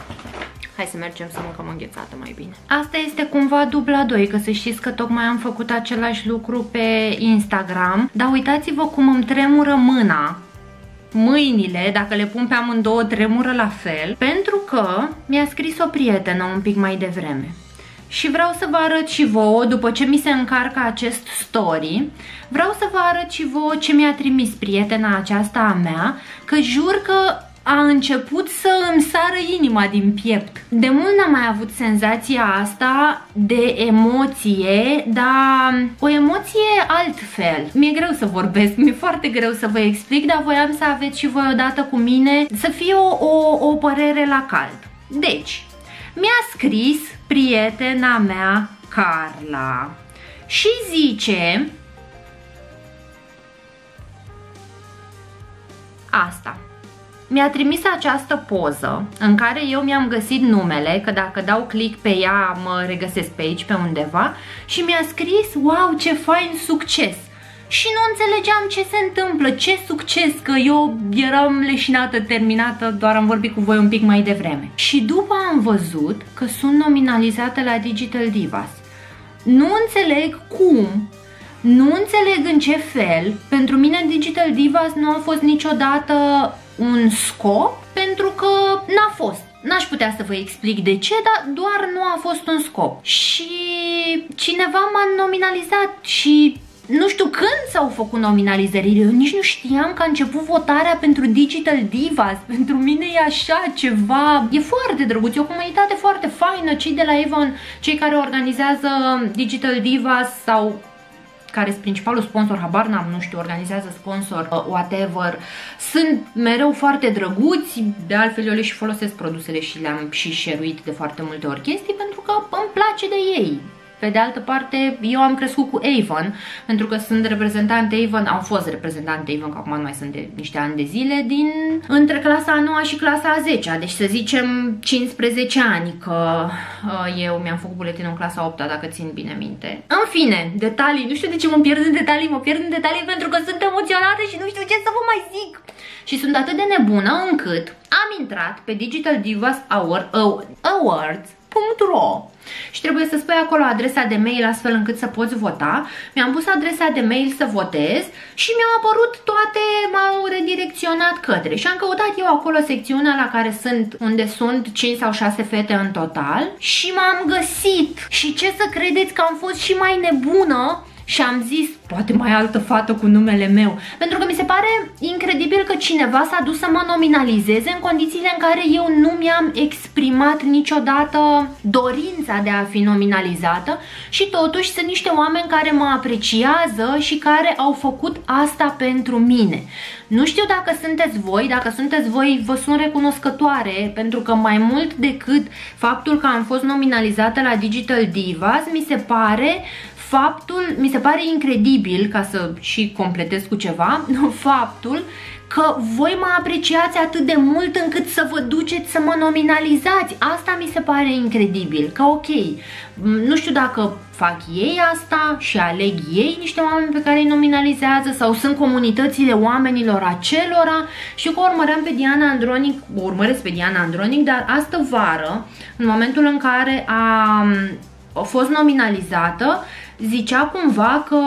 Hai să mergem să mâncăm înghețată mai bine. Asta este cumva dubla doi, că să știți că tocmai am făcut același lucru pe Instagram, dar uitați-vă cum îmi tremură mâna. Mâinile, dacă le pun pe amândouă, tremură la fel, pentru că mi-a scris o prietenă un pic mai devreme. Și vreau să vă arăt și vouă, după ce mi se încarcă acest story, vreau să vă arăt și vouă ce mi-a trimis prietena aceasta a mea, că jur că a început să îmi sară inima din piept. De mult n-am mai avut senzația asta de emoție, dar o emoție altfel. Mi-e greu să vorbesc, mi-e foarte greu să vă explic, dar voiam să aveți și voi odată cu mine, să fie o, o, o părere la cald. Deci, mi-a scris prietena mea, Carla, și zice asta. Mi-a trimis această poză în care eu mi-am găsit numele, că dacă dau click pe ea mă regăsesc pe aici, pe undeva, și mi-a scris, wow, ce fain succes! Și nu înțelegeam ce se întâmplă, ce succes, că eu eram leșinată, terminată, doar am vorbit cu voi un pic mai devreme. Și după am văzut că sunt nominalizată la Digital Divas. Nu înțeleg cum, nu înțeleg în ce fel. Pentru mine Digital Divas nu a fost niciodată un scop, pentru că n-a fost. N-aș putea să vă explic de ce, dar doar nu a fost un scop. Și cineva m-a nominalizat și nu știu când s-au făcut nominalizările. Eu nici nu știam că a început votarea pentru Digital Divas. Pentru mine e așa ceva, e foarte drăguț, e o comunitate foarte faină. Cei de la Avon, cei care organizează Digital Divas sau care sunt principalul sponsor, habar n-am, nu știu, organizează sponsor, uh, whatever, sunt mereu foarte drăguți. De altfel eu le și folosesc produsele și le-am și share-uit de foarte multe ori chestii pentru că îmi place de ei. Pe de altă parte, eu am crescut cu Avon, pentru că sunt reprezentant Avon, am fost reprezentant Avon, că acum nu mai sunt de niște ani de zile, din între clasa a noua și clasa a zecea, deci să zicem cincisprezece ani, că uh, eu mi-am făcut buletinul în clasa a opta, dacă țin bine minte. În fine, detalii, nu știu de ce mă pierd în detalii, mă pierd în detalii pentru că sunt emoționată și nu știu ce să vă mai zic. Și sunt atât de nebună încât am intrat pe Digital Divas Awards punct ro și trebuie să spui acolo adresa de mail astfel încât să poți vota. Mi-am pus adresa de mail să votez și mi-au apărut toate, m-au redirecționat către și am căutat eu acolo secțiunea la care sunt, unde sunt cinci sau șase fete în total și m-am găsit. Și ce să credeți, că am fost și mai nebună și am zis, poate mai altă fată cu numele meu, pentru că mi se pare incredibil că cineva s-a dus să mă nominalizeze în condițiile în care eu nu mi-am exprimat niciodată dorința de a fi nominalizată și totuși sunt niște oameni care mă apreciază și care au făcut asta pentru mine. Nu știu dacă sunteți voi, dacă sunteți voi vă sunt recunoscătoare, pentru că mai mult decât faptul că am fost nominalizată la Digital Divas, mi se pare Faptul, mi se pare incredibil, ca să și completez cu ceva, faptul că voi mă apreciați atât de mult încât să vă duceți să mă nominalizați. Asta mi se pare incredibil, că ok, nu știu dacă fac ei asta și aleg ei niște oameni pe care îi nominalizează sau sunt comunitățile oamenilor acelora. Știu că urmăream pe Diana Andronic, urmăresc pe Diana Andronic, dar astă vară, în momentul în care a, a fost nominalizată, zicea cumva că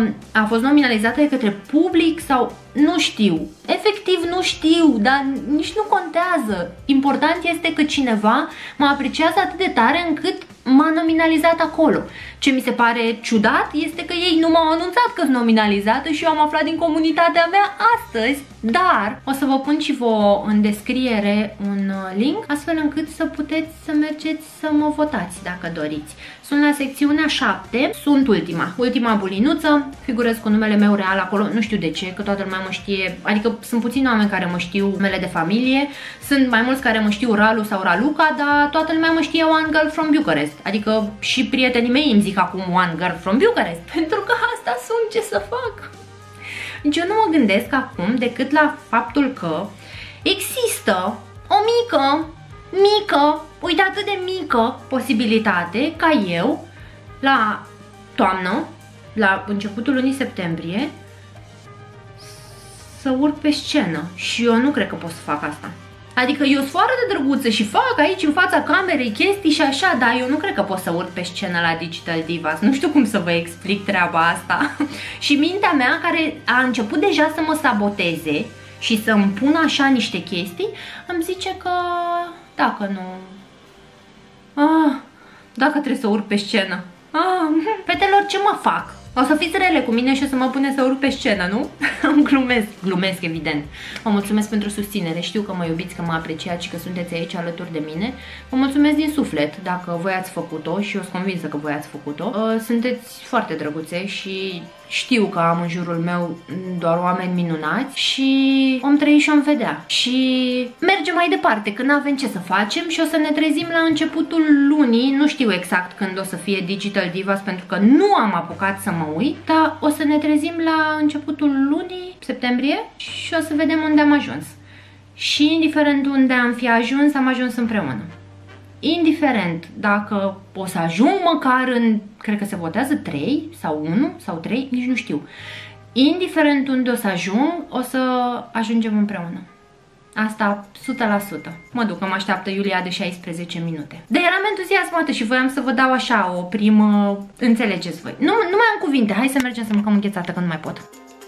a fost nominalizată de către public sau nu știu, efectiv nu știu, dar nici nu contează. Important este că cineva mă apreciază atât de tare încât m-a nominalizat acolo. Ce mi se pare ciudat este că ei nu m-au anunțat că sunt nominalizată și eu am aflat din comunitatea mea astăzi, dar o să vă pun și vouă în descriere un link astfel încât să puteți să mergeți să mă votați dacă doriți. Sunt la secțiunea șapte, sunt ultima, ultima bulinuță, figurez cu numele meu real acolo, nu știu de ce, că toată lumea mă știe, adică sunt puțini oameni care mă știu numele de familie, sunt mai mulți care mă știu Ralu sau Raluca, dar toată lumea mă știe One Girl from Bucharest, adică și prietenii mei îmi zic acum One Girl from Bucharest, pentru că asta sunt, ce să fac. Deci eu nu mă gândesc acum decât la faptul că există o mică, mică, uite atât de mică posibilitate ca eu la toamnă, la începutul lunii septembrie, să urc pe scenă și eu nu cred că pot să fac asta. Adică eu sunt foarte drăguță și fac aici în fața camerei chestii și așa, dar eu nu cred că pot să urc pe scenă la Digital Divas. Nu știu cum să vă explic treaba asta. Și mintea mea, care a început deja să mă saboteze și să-mi pună așa niște chestii, îmi zice că dacă nu... Ah, dacă trebuie să urc pe scenă. Ah, fetelor, ce mă fac? O să fiți rele cu mine și o să mă pune să urc pe scenă, nu? glumesc, glumesc evident. Vă mulțumesc pentru susținere, știu că mă iubiți, că mă apreciați și că sunteți aici alături de mine. Vă mulțumesc din suflet dacă voi ați făcut-o și eu sunt convinsă că voi ați făcut-o. Sunteți foarte drăguțe și știu că am în jurul meu doar oameni minunați și om trăi și om vedea. Și mergem mai departe, când avem ce să facem și o să ne trezim la începutul lunii, nu știu exact când o să fie Digital Divas pentru că nu am apucat să mă uit, dar o să ne trezim la începutul lunii, septembrie, și o să vedem unde am ajuns. Și indiferent unde am fi ajuns, am ajuns împreună. Indiferent dacă o să ajung măcar în, cred că se votează trei sau unu sau trei, nici nu știu. Indiferent unde o să ajung, o să ajungem împreună. Asta o sută la sută. Mă duc, că mă așteaptă Iulia de șaisprezece minute. Dar eram entuziasmată și voiam să vă dau așa o primă, înțelegeți voi. Nu, nu mai am cuvinte, hai să mergem să mâncăm înghețată că nu mai pot.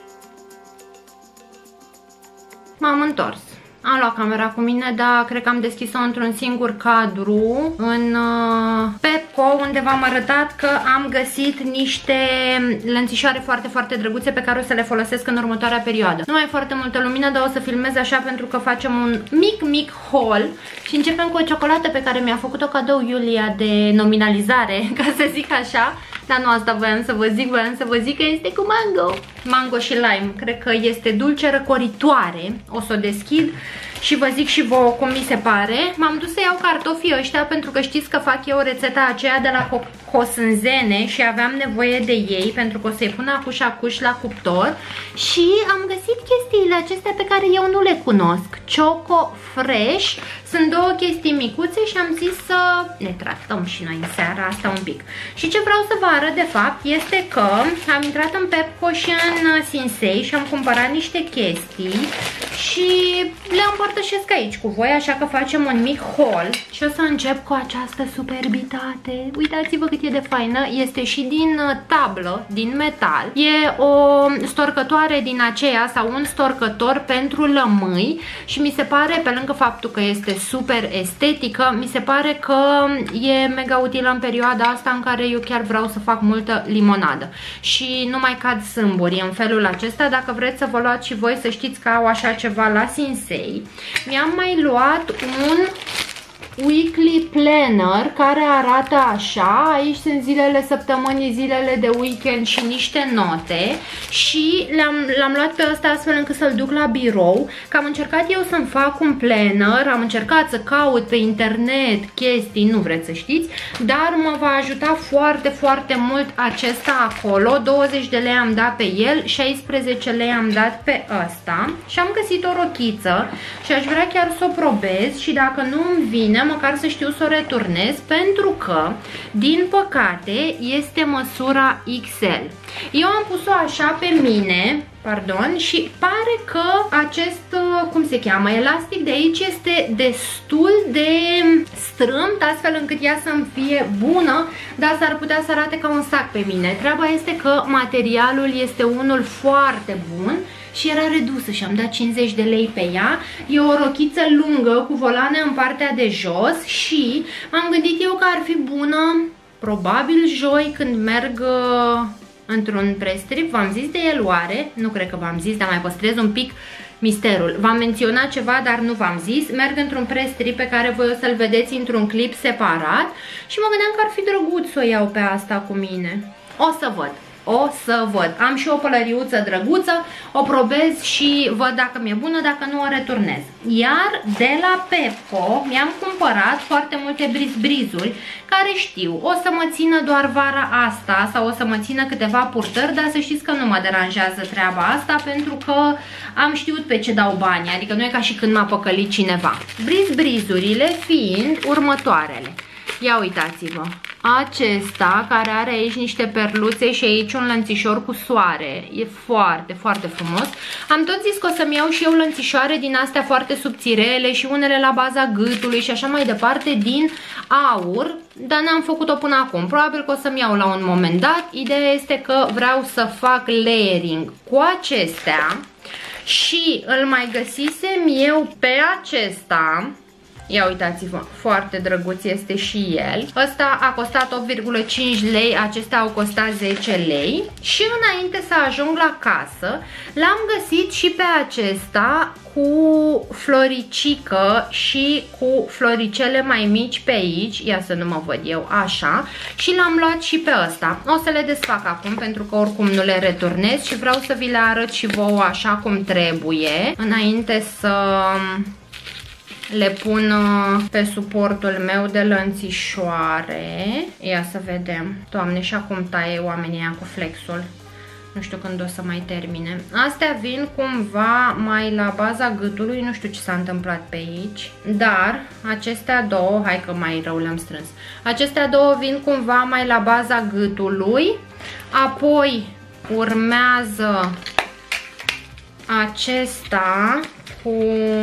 M-am întors. Am luat camera cu mine, dar cred că am deschis-o într-un singur cadru în uh, Pepco, unde v-am arătat că am găsit niște lănțișoare foarte, foarte drăguțe pe care o să le folosesc în următoarea perioadă. Nu mai e foarte multă lumină, dar o să filmez așa pentru că facem un mic, mic haul și începem cu o ciocolată pe care mi-a făcut-o cadou Iulia de nominalizare, ca să zic așa. Dar nu asta voiam să vă zic, voiam să vă zic că este cu mango. Mango și lime, cred că este dulce răcoritoare. O să o deschid și vă zic și vouă cum mi se pare. M-am dus să iau cartofii ăștia pentru că știți că fac eu rețeta aceea de la cosânzene și aveam nevoie de ei pentru că o să-i pun acuș acuș la cuptor. Și am găsit chestiile acestea pe care eu nu le cunosc. Choco Fresh. Sunt două chestii micuțe și am zis să ne tratăm și noi în seara asta un pic. Și ce vreau să vă arăt de fapt este că am intrat în Pepco și în Sinsei și am cumpărat niște chestii și le împărtășesc aici cu voi, așa că facem un mic haul. Și o să încep cu această superbitate. Uitați-vă cât e de faină. Este și din tablă, din metal. E o storcătoare din aceea sau un storcător pentru lămâi și mi se pare, pe lângă faptul că este super estetică, mi se pare că e mega utilă în perioada asta în care eu chiar vreau să fac multă limonadă și nu mai cad sâmburi în felul acesta. Dacă vreți să vă luați și voi, să știți că au așa ceva la Sinsei. Mi-am mai luat un weekly planner care arată așa. Aici sunt zilele săptămânii, zilele de weekend și niște note și l-am luat pe ăsta astfel încât să-l duc la birou, că am încercat eu să-mi fac un planner, am încercat să caut pe internet chestii, nu vreți să știți, dar mă va ajuta foarte, foarte mult acesta acolo. douăzeci de lei am dat pe el, șaisprezece lei am dat pe ăsta și am găsit o rochiță și aș vrea chiar să o probez și dacă nu îmi vine, măcar să știu să o returnez, pentru că, din păcate, este măsura X L. Eu am pus-o așa pe mine, pardon, și pare că acest, cum se cheamă, elastic de aici este destul de strâmt, astfel încât ea să-mi fie bună, dar s-ar putea să arate ca un sac pe mine. Treaba este că materialul este unul foarte bun și era redusă și am dat cincizeci de lei pe ea. E o rochiță lungă cu volane în partea de jos și am gândit eu că ar fi bună probabil joi când merg într-un press trip. V-am zis de el oare? Nu cred că v-am zis, dar mai păstrez un pic misterul. V-am menționat ceva, dar nu v-am zis. Merg într-un press trip pe care voi o să-l vedeți într-un clip separat și mă gândeam că ar fi drăguț să o iau pe asta cu mine. O să văd. O să văd. Am și o pălăriuță drăguță, o probez și văd dacă mi-e bună, dacă nu o returnez. Iar de la Pepco mi-am cumpărat foarte multe briz-brizuri care știu, o să mă țină doar vara asta sau o să mă țină câteva purtări, dar să știți că nu mă deranjează treaba asta pentru că am știut pe ce dau bani, adică nu e ca și când m-a păcălit cineva. Briz-brizurile fiind următoarele. Ia uitați-vă. Acesta care are aici niște perluțe și aici un lănțișor cu soare. E foarte, foarte frumos. Am tot zis că o să-mi iau și eu lănțișoare din astea foarte subțirele și unele la baza gâtului și așa mai departe din aur, dar n-am făcut-o până acum. Probabil că o să-mi iau la un moment dat. Ideea este că vreau să fac layering cu acestea și îl mai găsisem eu pe acesta. Ia uitați-vă, foarte drăguț este și el. Ăsta a costat opt virgulă cinci lei, acestea au costat zece lei. Și înainte să ajung la casă, l-am găsit și pe acesta cu floricică și cu floricele mai mici pe aici. Ia să nu mă văd eu, așa. Și l-am luat și pe ăsta. O să le desfac acum pentru că oricum nu le returnez și vreau să vi le arăt și vouă așa cum trebuie, înainte să le pun pe suportul meu de lănțișoare. Ia să vedem. Doamne, și acum taie oamenii ăia cu flexul. Nu știu când o să mai termine. Astea vin cumva mai la baza gâtului. Nu știu ce s-a întâmplat pe aici. Dar acestea două, hai că mai rău le-am strâns. Acestea două vin cumva mai la baza gâtului. Apoi urmează acesta cu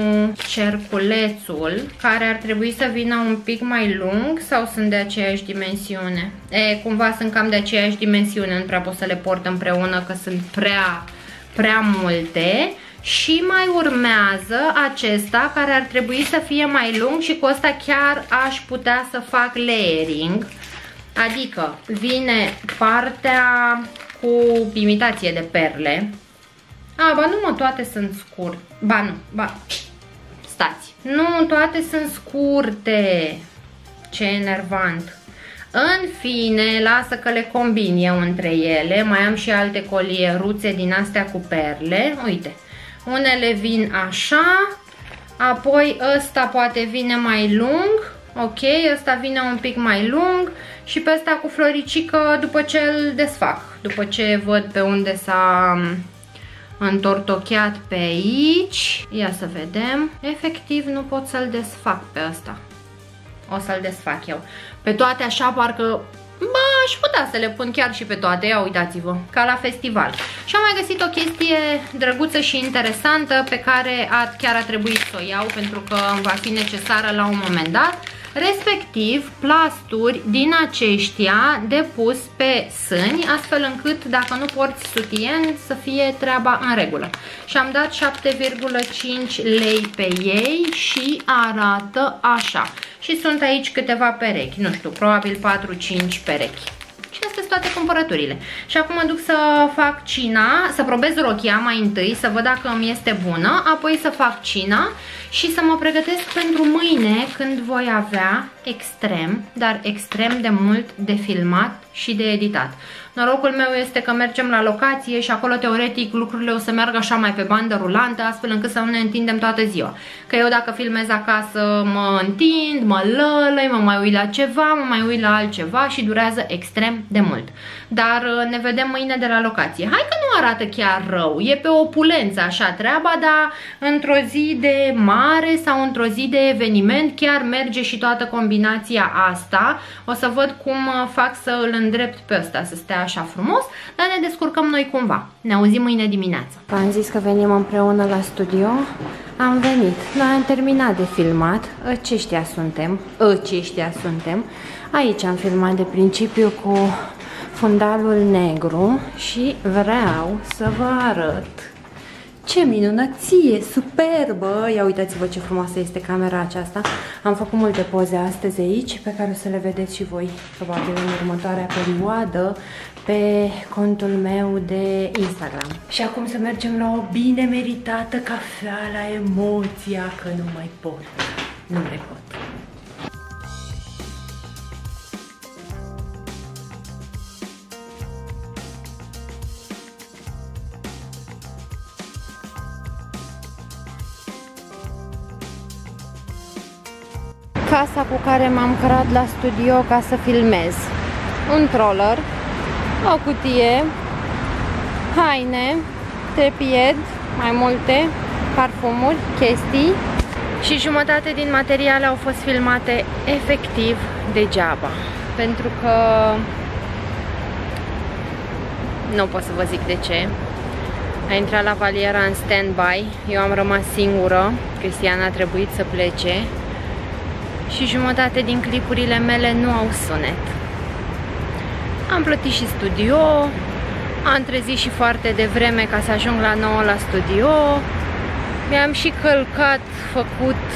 cerculețul, care ar trebui să vină un pic mai lung, sau sunt de aceeași dimensiune? E, cumva sunt cam de aceeași dimensiune, nu prea pot să le port împreună că sunt prea, prea multe. Și mai urmează acesta care ar trebui să fie mai lung și cu ăsta chiar aș putea să fac layering. Adică vine partea cu imitație de perle. A, ba nu mă, toate sunt scurte. Ba nu, ba, stați. Nu, toate sunt scurte. Ce enervant. În fine, lasă că le combin eu între ele. Mai am și alte colieruțe din astea cu perle. Uite, unele vin așa. Apoi ăsta poate vine mai lung. Ok, ăsta vine un pic mai lung. Și pe ăsta cu floricică după ce îl desfac. După ce văd pe unde s-a întortocheat pe aici. Ia să vedem. Efectiv nu pot să-l desfac pe ăsta. O să-l desfac eu. Pe toate așa parcă... Ba, aș putea să le pun chiar și pe toate. Ia uitați-vă, ca la festival. Și am mai găsit o chestie drăguță și interesantă pe care a, chiar a trebuit să o iau pentru că va fi necesară la un moment dat. Respectiv plasturi din aceștia de pus pe sâni, astfel încât dacă nu porți sutien să fie treaba în regulă. Și am dat șapte virgulă cinci lei pe ei și arată așa. Și sunt aici câteva perechi, nu știu, probabil patru cinci perechi. Și astea sunt toate cumpărăturile. Și acum mă duc să fac cina, să probez rochia mai întâi, să văd dacă îmi este bună, apoi să fac cina și să mă pregătesc pentru mâine, când voi avea extrem, dar extrem de mult de filmat și de editat. Norocul meu este că mergem la locație și acolo teoretic lucrurile o să meargă așa mai pe bandă rulantă, astfel încât să nu ne întindem toată ziua. Că eu dacă filmez acasă mă întind, mă lălăi, mă mai uit la ceva, mă mai uit la altceva și durează extrem de mult. Dar ne vedem mâine de la locație. Hai că nu arată chiar rău, e pe opulență așa treaba, dar într-o zi de mare sau într-o zi de eveniment chiar merge și toată combinația asta. O să văd cum fac să îl îndrept pe ăsta, să stea așa frumos, dar ne descurcăm noi cumva. Ne auzim mâine dimineață.
V-am zis că venim împreună la studio. Am venit. Noi am terminat de filmat. Aceștia suntem. Aceștia suntem. Aici am filmat de principiu cu fundalul negru și vreau să vă arăt ce minunăție, superbă! Ia uitați-vă ce frumoasă este camera aceasta. Am făcut multe poze astăzi aici, pe care o să le vedeți și voi, probabil în următoarea perioadă, pe contul meu de Instagram. Și acum să mergem la o bine meritată cafea la Emoția, că nu mai pot. Nu mai pot. Casa cu care m-am cărat la studio ca să filmez. Un troller, o cutie, haine, trepied, mai multe parfumuri, chestii și jumătate din materiale au fost filmate efectiv degeaba. Pentru că nu pot să vă zic de ce. A intrat la valiera în stand-by, eu am rămas singură, Cristiana a trebuit să plece. Și jumătate din clipurile mele nu au sunet. Am plătit și studio, am trezit și foarte devreme ca să ajung la nouă la studio. Mi-am și călcat, făcut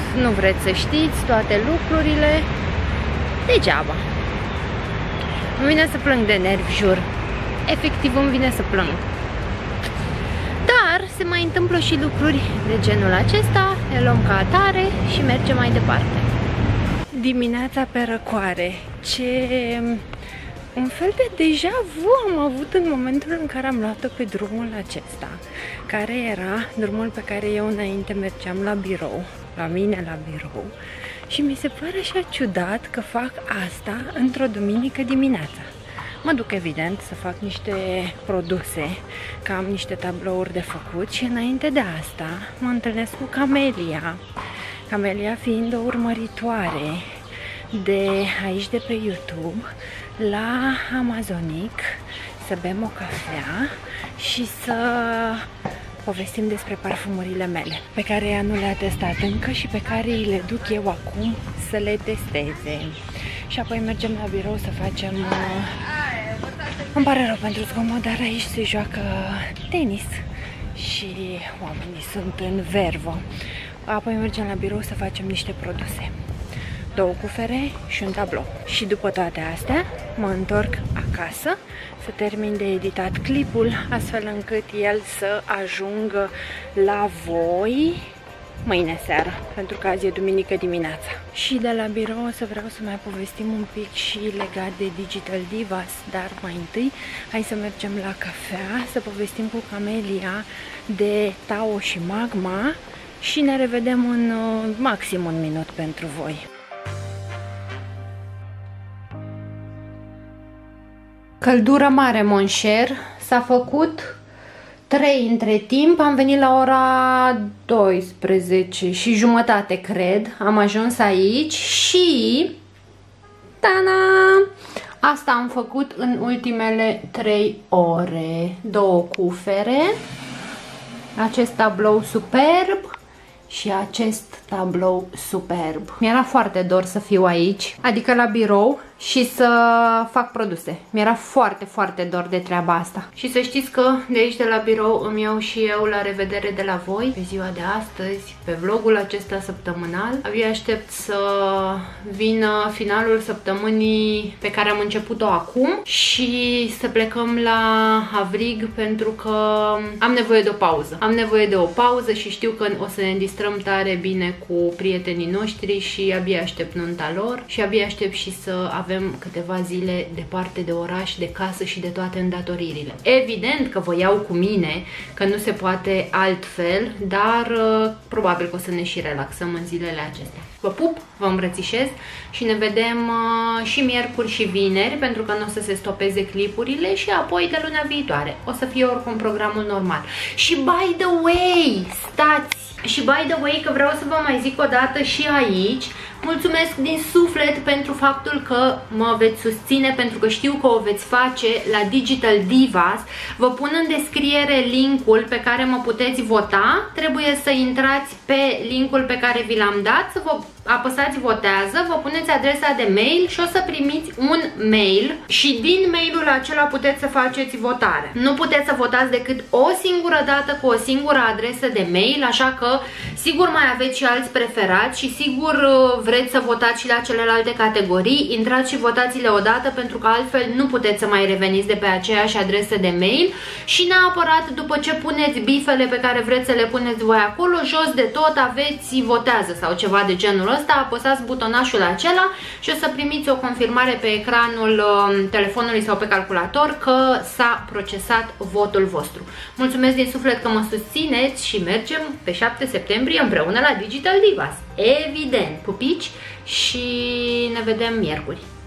nu vreți să știți toate lucrurile, degeaba. Îmi vine să plâng de nervi, jur. Efectiv îmi vine să plâng. Dar se mai întâmplă și lucruri de genul acesta, le luăm ca atare și mergem mai departe. Dimineața pe răcoare. Ce... un fel de deja vu am avut în momentul în care am luat-o pe drumul acesta, care era drumul pe care eu înainte mergeam la birou, la mine la birou, și mi se pare așa ciudat că fac asta într-o duminică dimineața. Mă duc evident să fac niște produse, că am niște tablouri de făcut și înainte de asta mă întâlnesc cu Camelia, Camelia fiind o urmăritoare de aici de pe YouTube, la Amazonic, să bem o cafea și să povestim despre parfumurile mele, pe care ea nu le-a testat încă și pe care îi le duc eu acum să le testeze. Și apoi mergem la birou să facem... Îmi pare rău pentru zgomot, dar aici se joacă tenis și oamenii sunt în vervă. Apoi mergem la birou să facem niște produse. Două cufere și un tablou. Și după toate astea mă întorc acasă să termin de editat clipul, astfel încât el să ajungă la voi mâine seară, pentru că azi e duminică dimineața. Și de la birou o să vreau să mai povestim un pic și legat de Digital Divas, dar mai întâi hai să mergem la cafea, să povestim cu Camelia de Tao și Magma și ne revedem în uh, maxim un minut pentru voi.
Căldură mare, mon cher. S-a făcut trei între timp. Am venit la ora douăsprezece și jumătate, cred. Am ajuns aici și... ta-da! Asta am făcut în ultimele trei ore. Două cufere, acest tablou superb și acest tablou superb. Mi-era foarte dor să fiu aici, adică la birou, și să fac produse. Mi-era foarte, foarte dor de treaba asta. Și să știți că de aici de la birou îmi iau și eu la revedere de la voi pe ziua de astăzi, pe vlogul acesta săptămânal. Abia aștept să vină finalul săptămânii pe care am început-o acum și să plecăm la Avrig, pentru că am nevoie de o pauză. Am nevoie de o pauză și știu că o să ne distrăm tare bine cu prietenii noștri și abia aștept nunta lor și abia aștept și să avem avem câteva zile departe de oraș, de casă și de toate îndatoririle. Evident că vă iau cu mine, că nu se poate altfel, dar uh, probabil că o să ne și relaxăm în zilele acestea. Vă pup, vă îmbrățișez și ne vedem uh, și miercuri și vineri, pentru că nu o să se stopeze clipurile și apoi de luna viitoare. O să fie oricum programul normal. Și by the way, stați! Și by the way, că vreau să vă mai zic o dată și aici, mulțumesc din suflet pentru faptul că mă veți susține, pentru că știu că o veți face la Digital Divas. Vă pun în descriere linkul pe care mă puteți vota. Trebuie să intrați pe linkul pe care vi l-am dat, să vă apăsați votează, vă puneți adresa de mail și o să primiți un mail și din mailul acela puteți să faceți votare. Nu puteți să votați decât o singură dată cu o singură adresă de mail, așa că sigur mai aveți și alți preferați și sigur vreți să votați și la celelalte categorii. Intrați și votați-le odată, pentru că altfel nu puteți să mai reveniți de pe aceeași adresă de mail și neapărat după ce puneți bifele pe care vreți să le puneți voi acolo, jos de tot aveți votează sau ceva de genul ăsta, apăsați butonașul acela și o să primiți o confirmare pe ecranul telefonului sau pe calculator că s-a procesat votul vostru. Mulțumesc din suflet că mă susțineți și mergem pe șapte septembrie împreună la Digital Divas. Evident, pupici și ne vedem miercuri.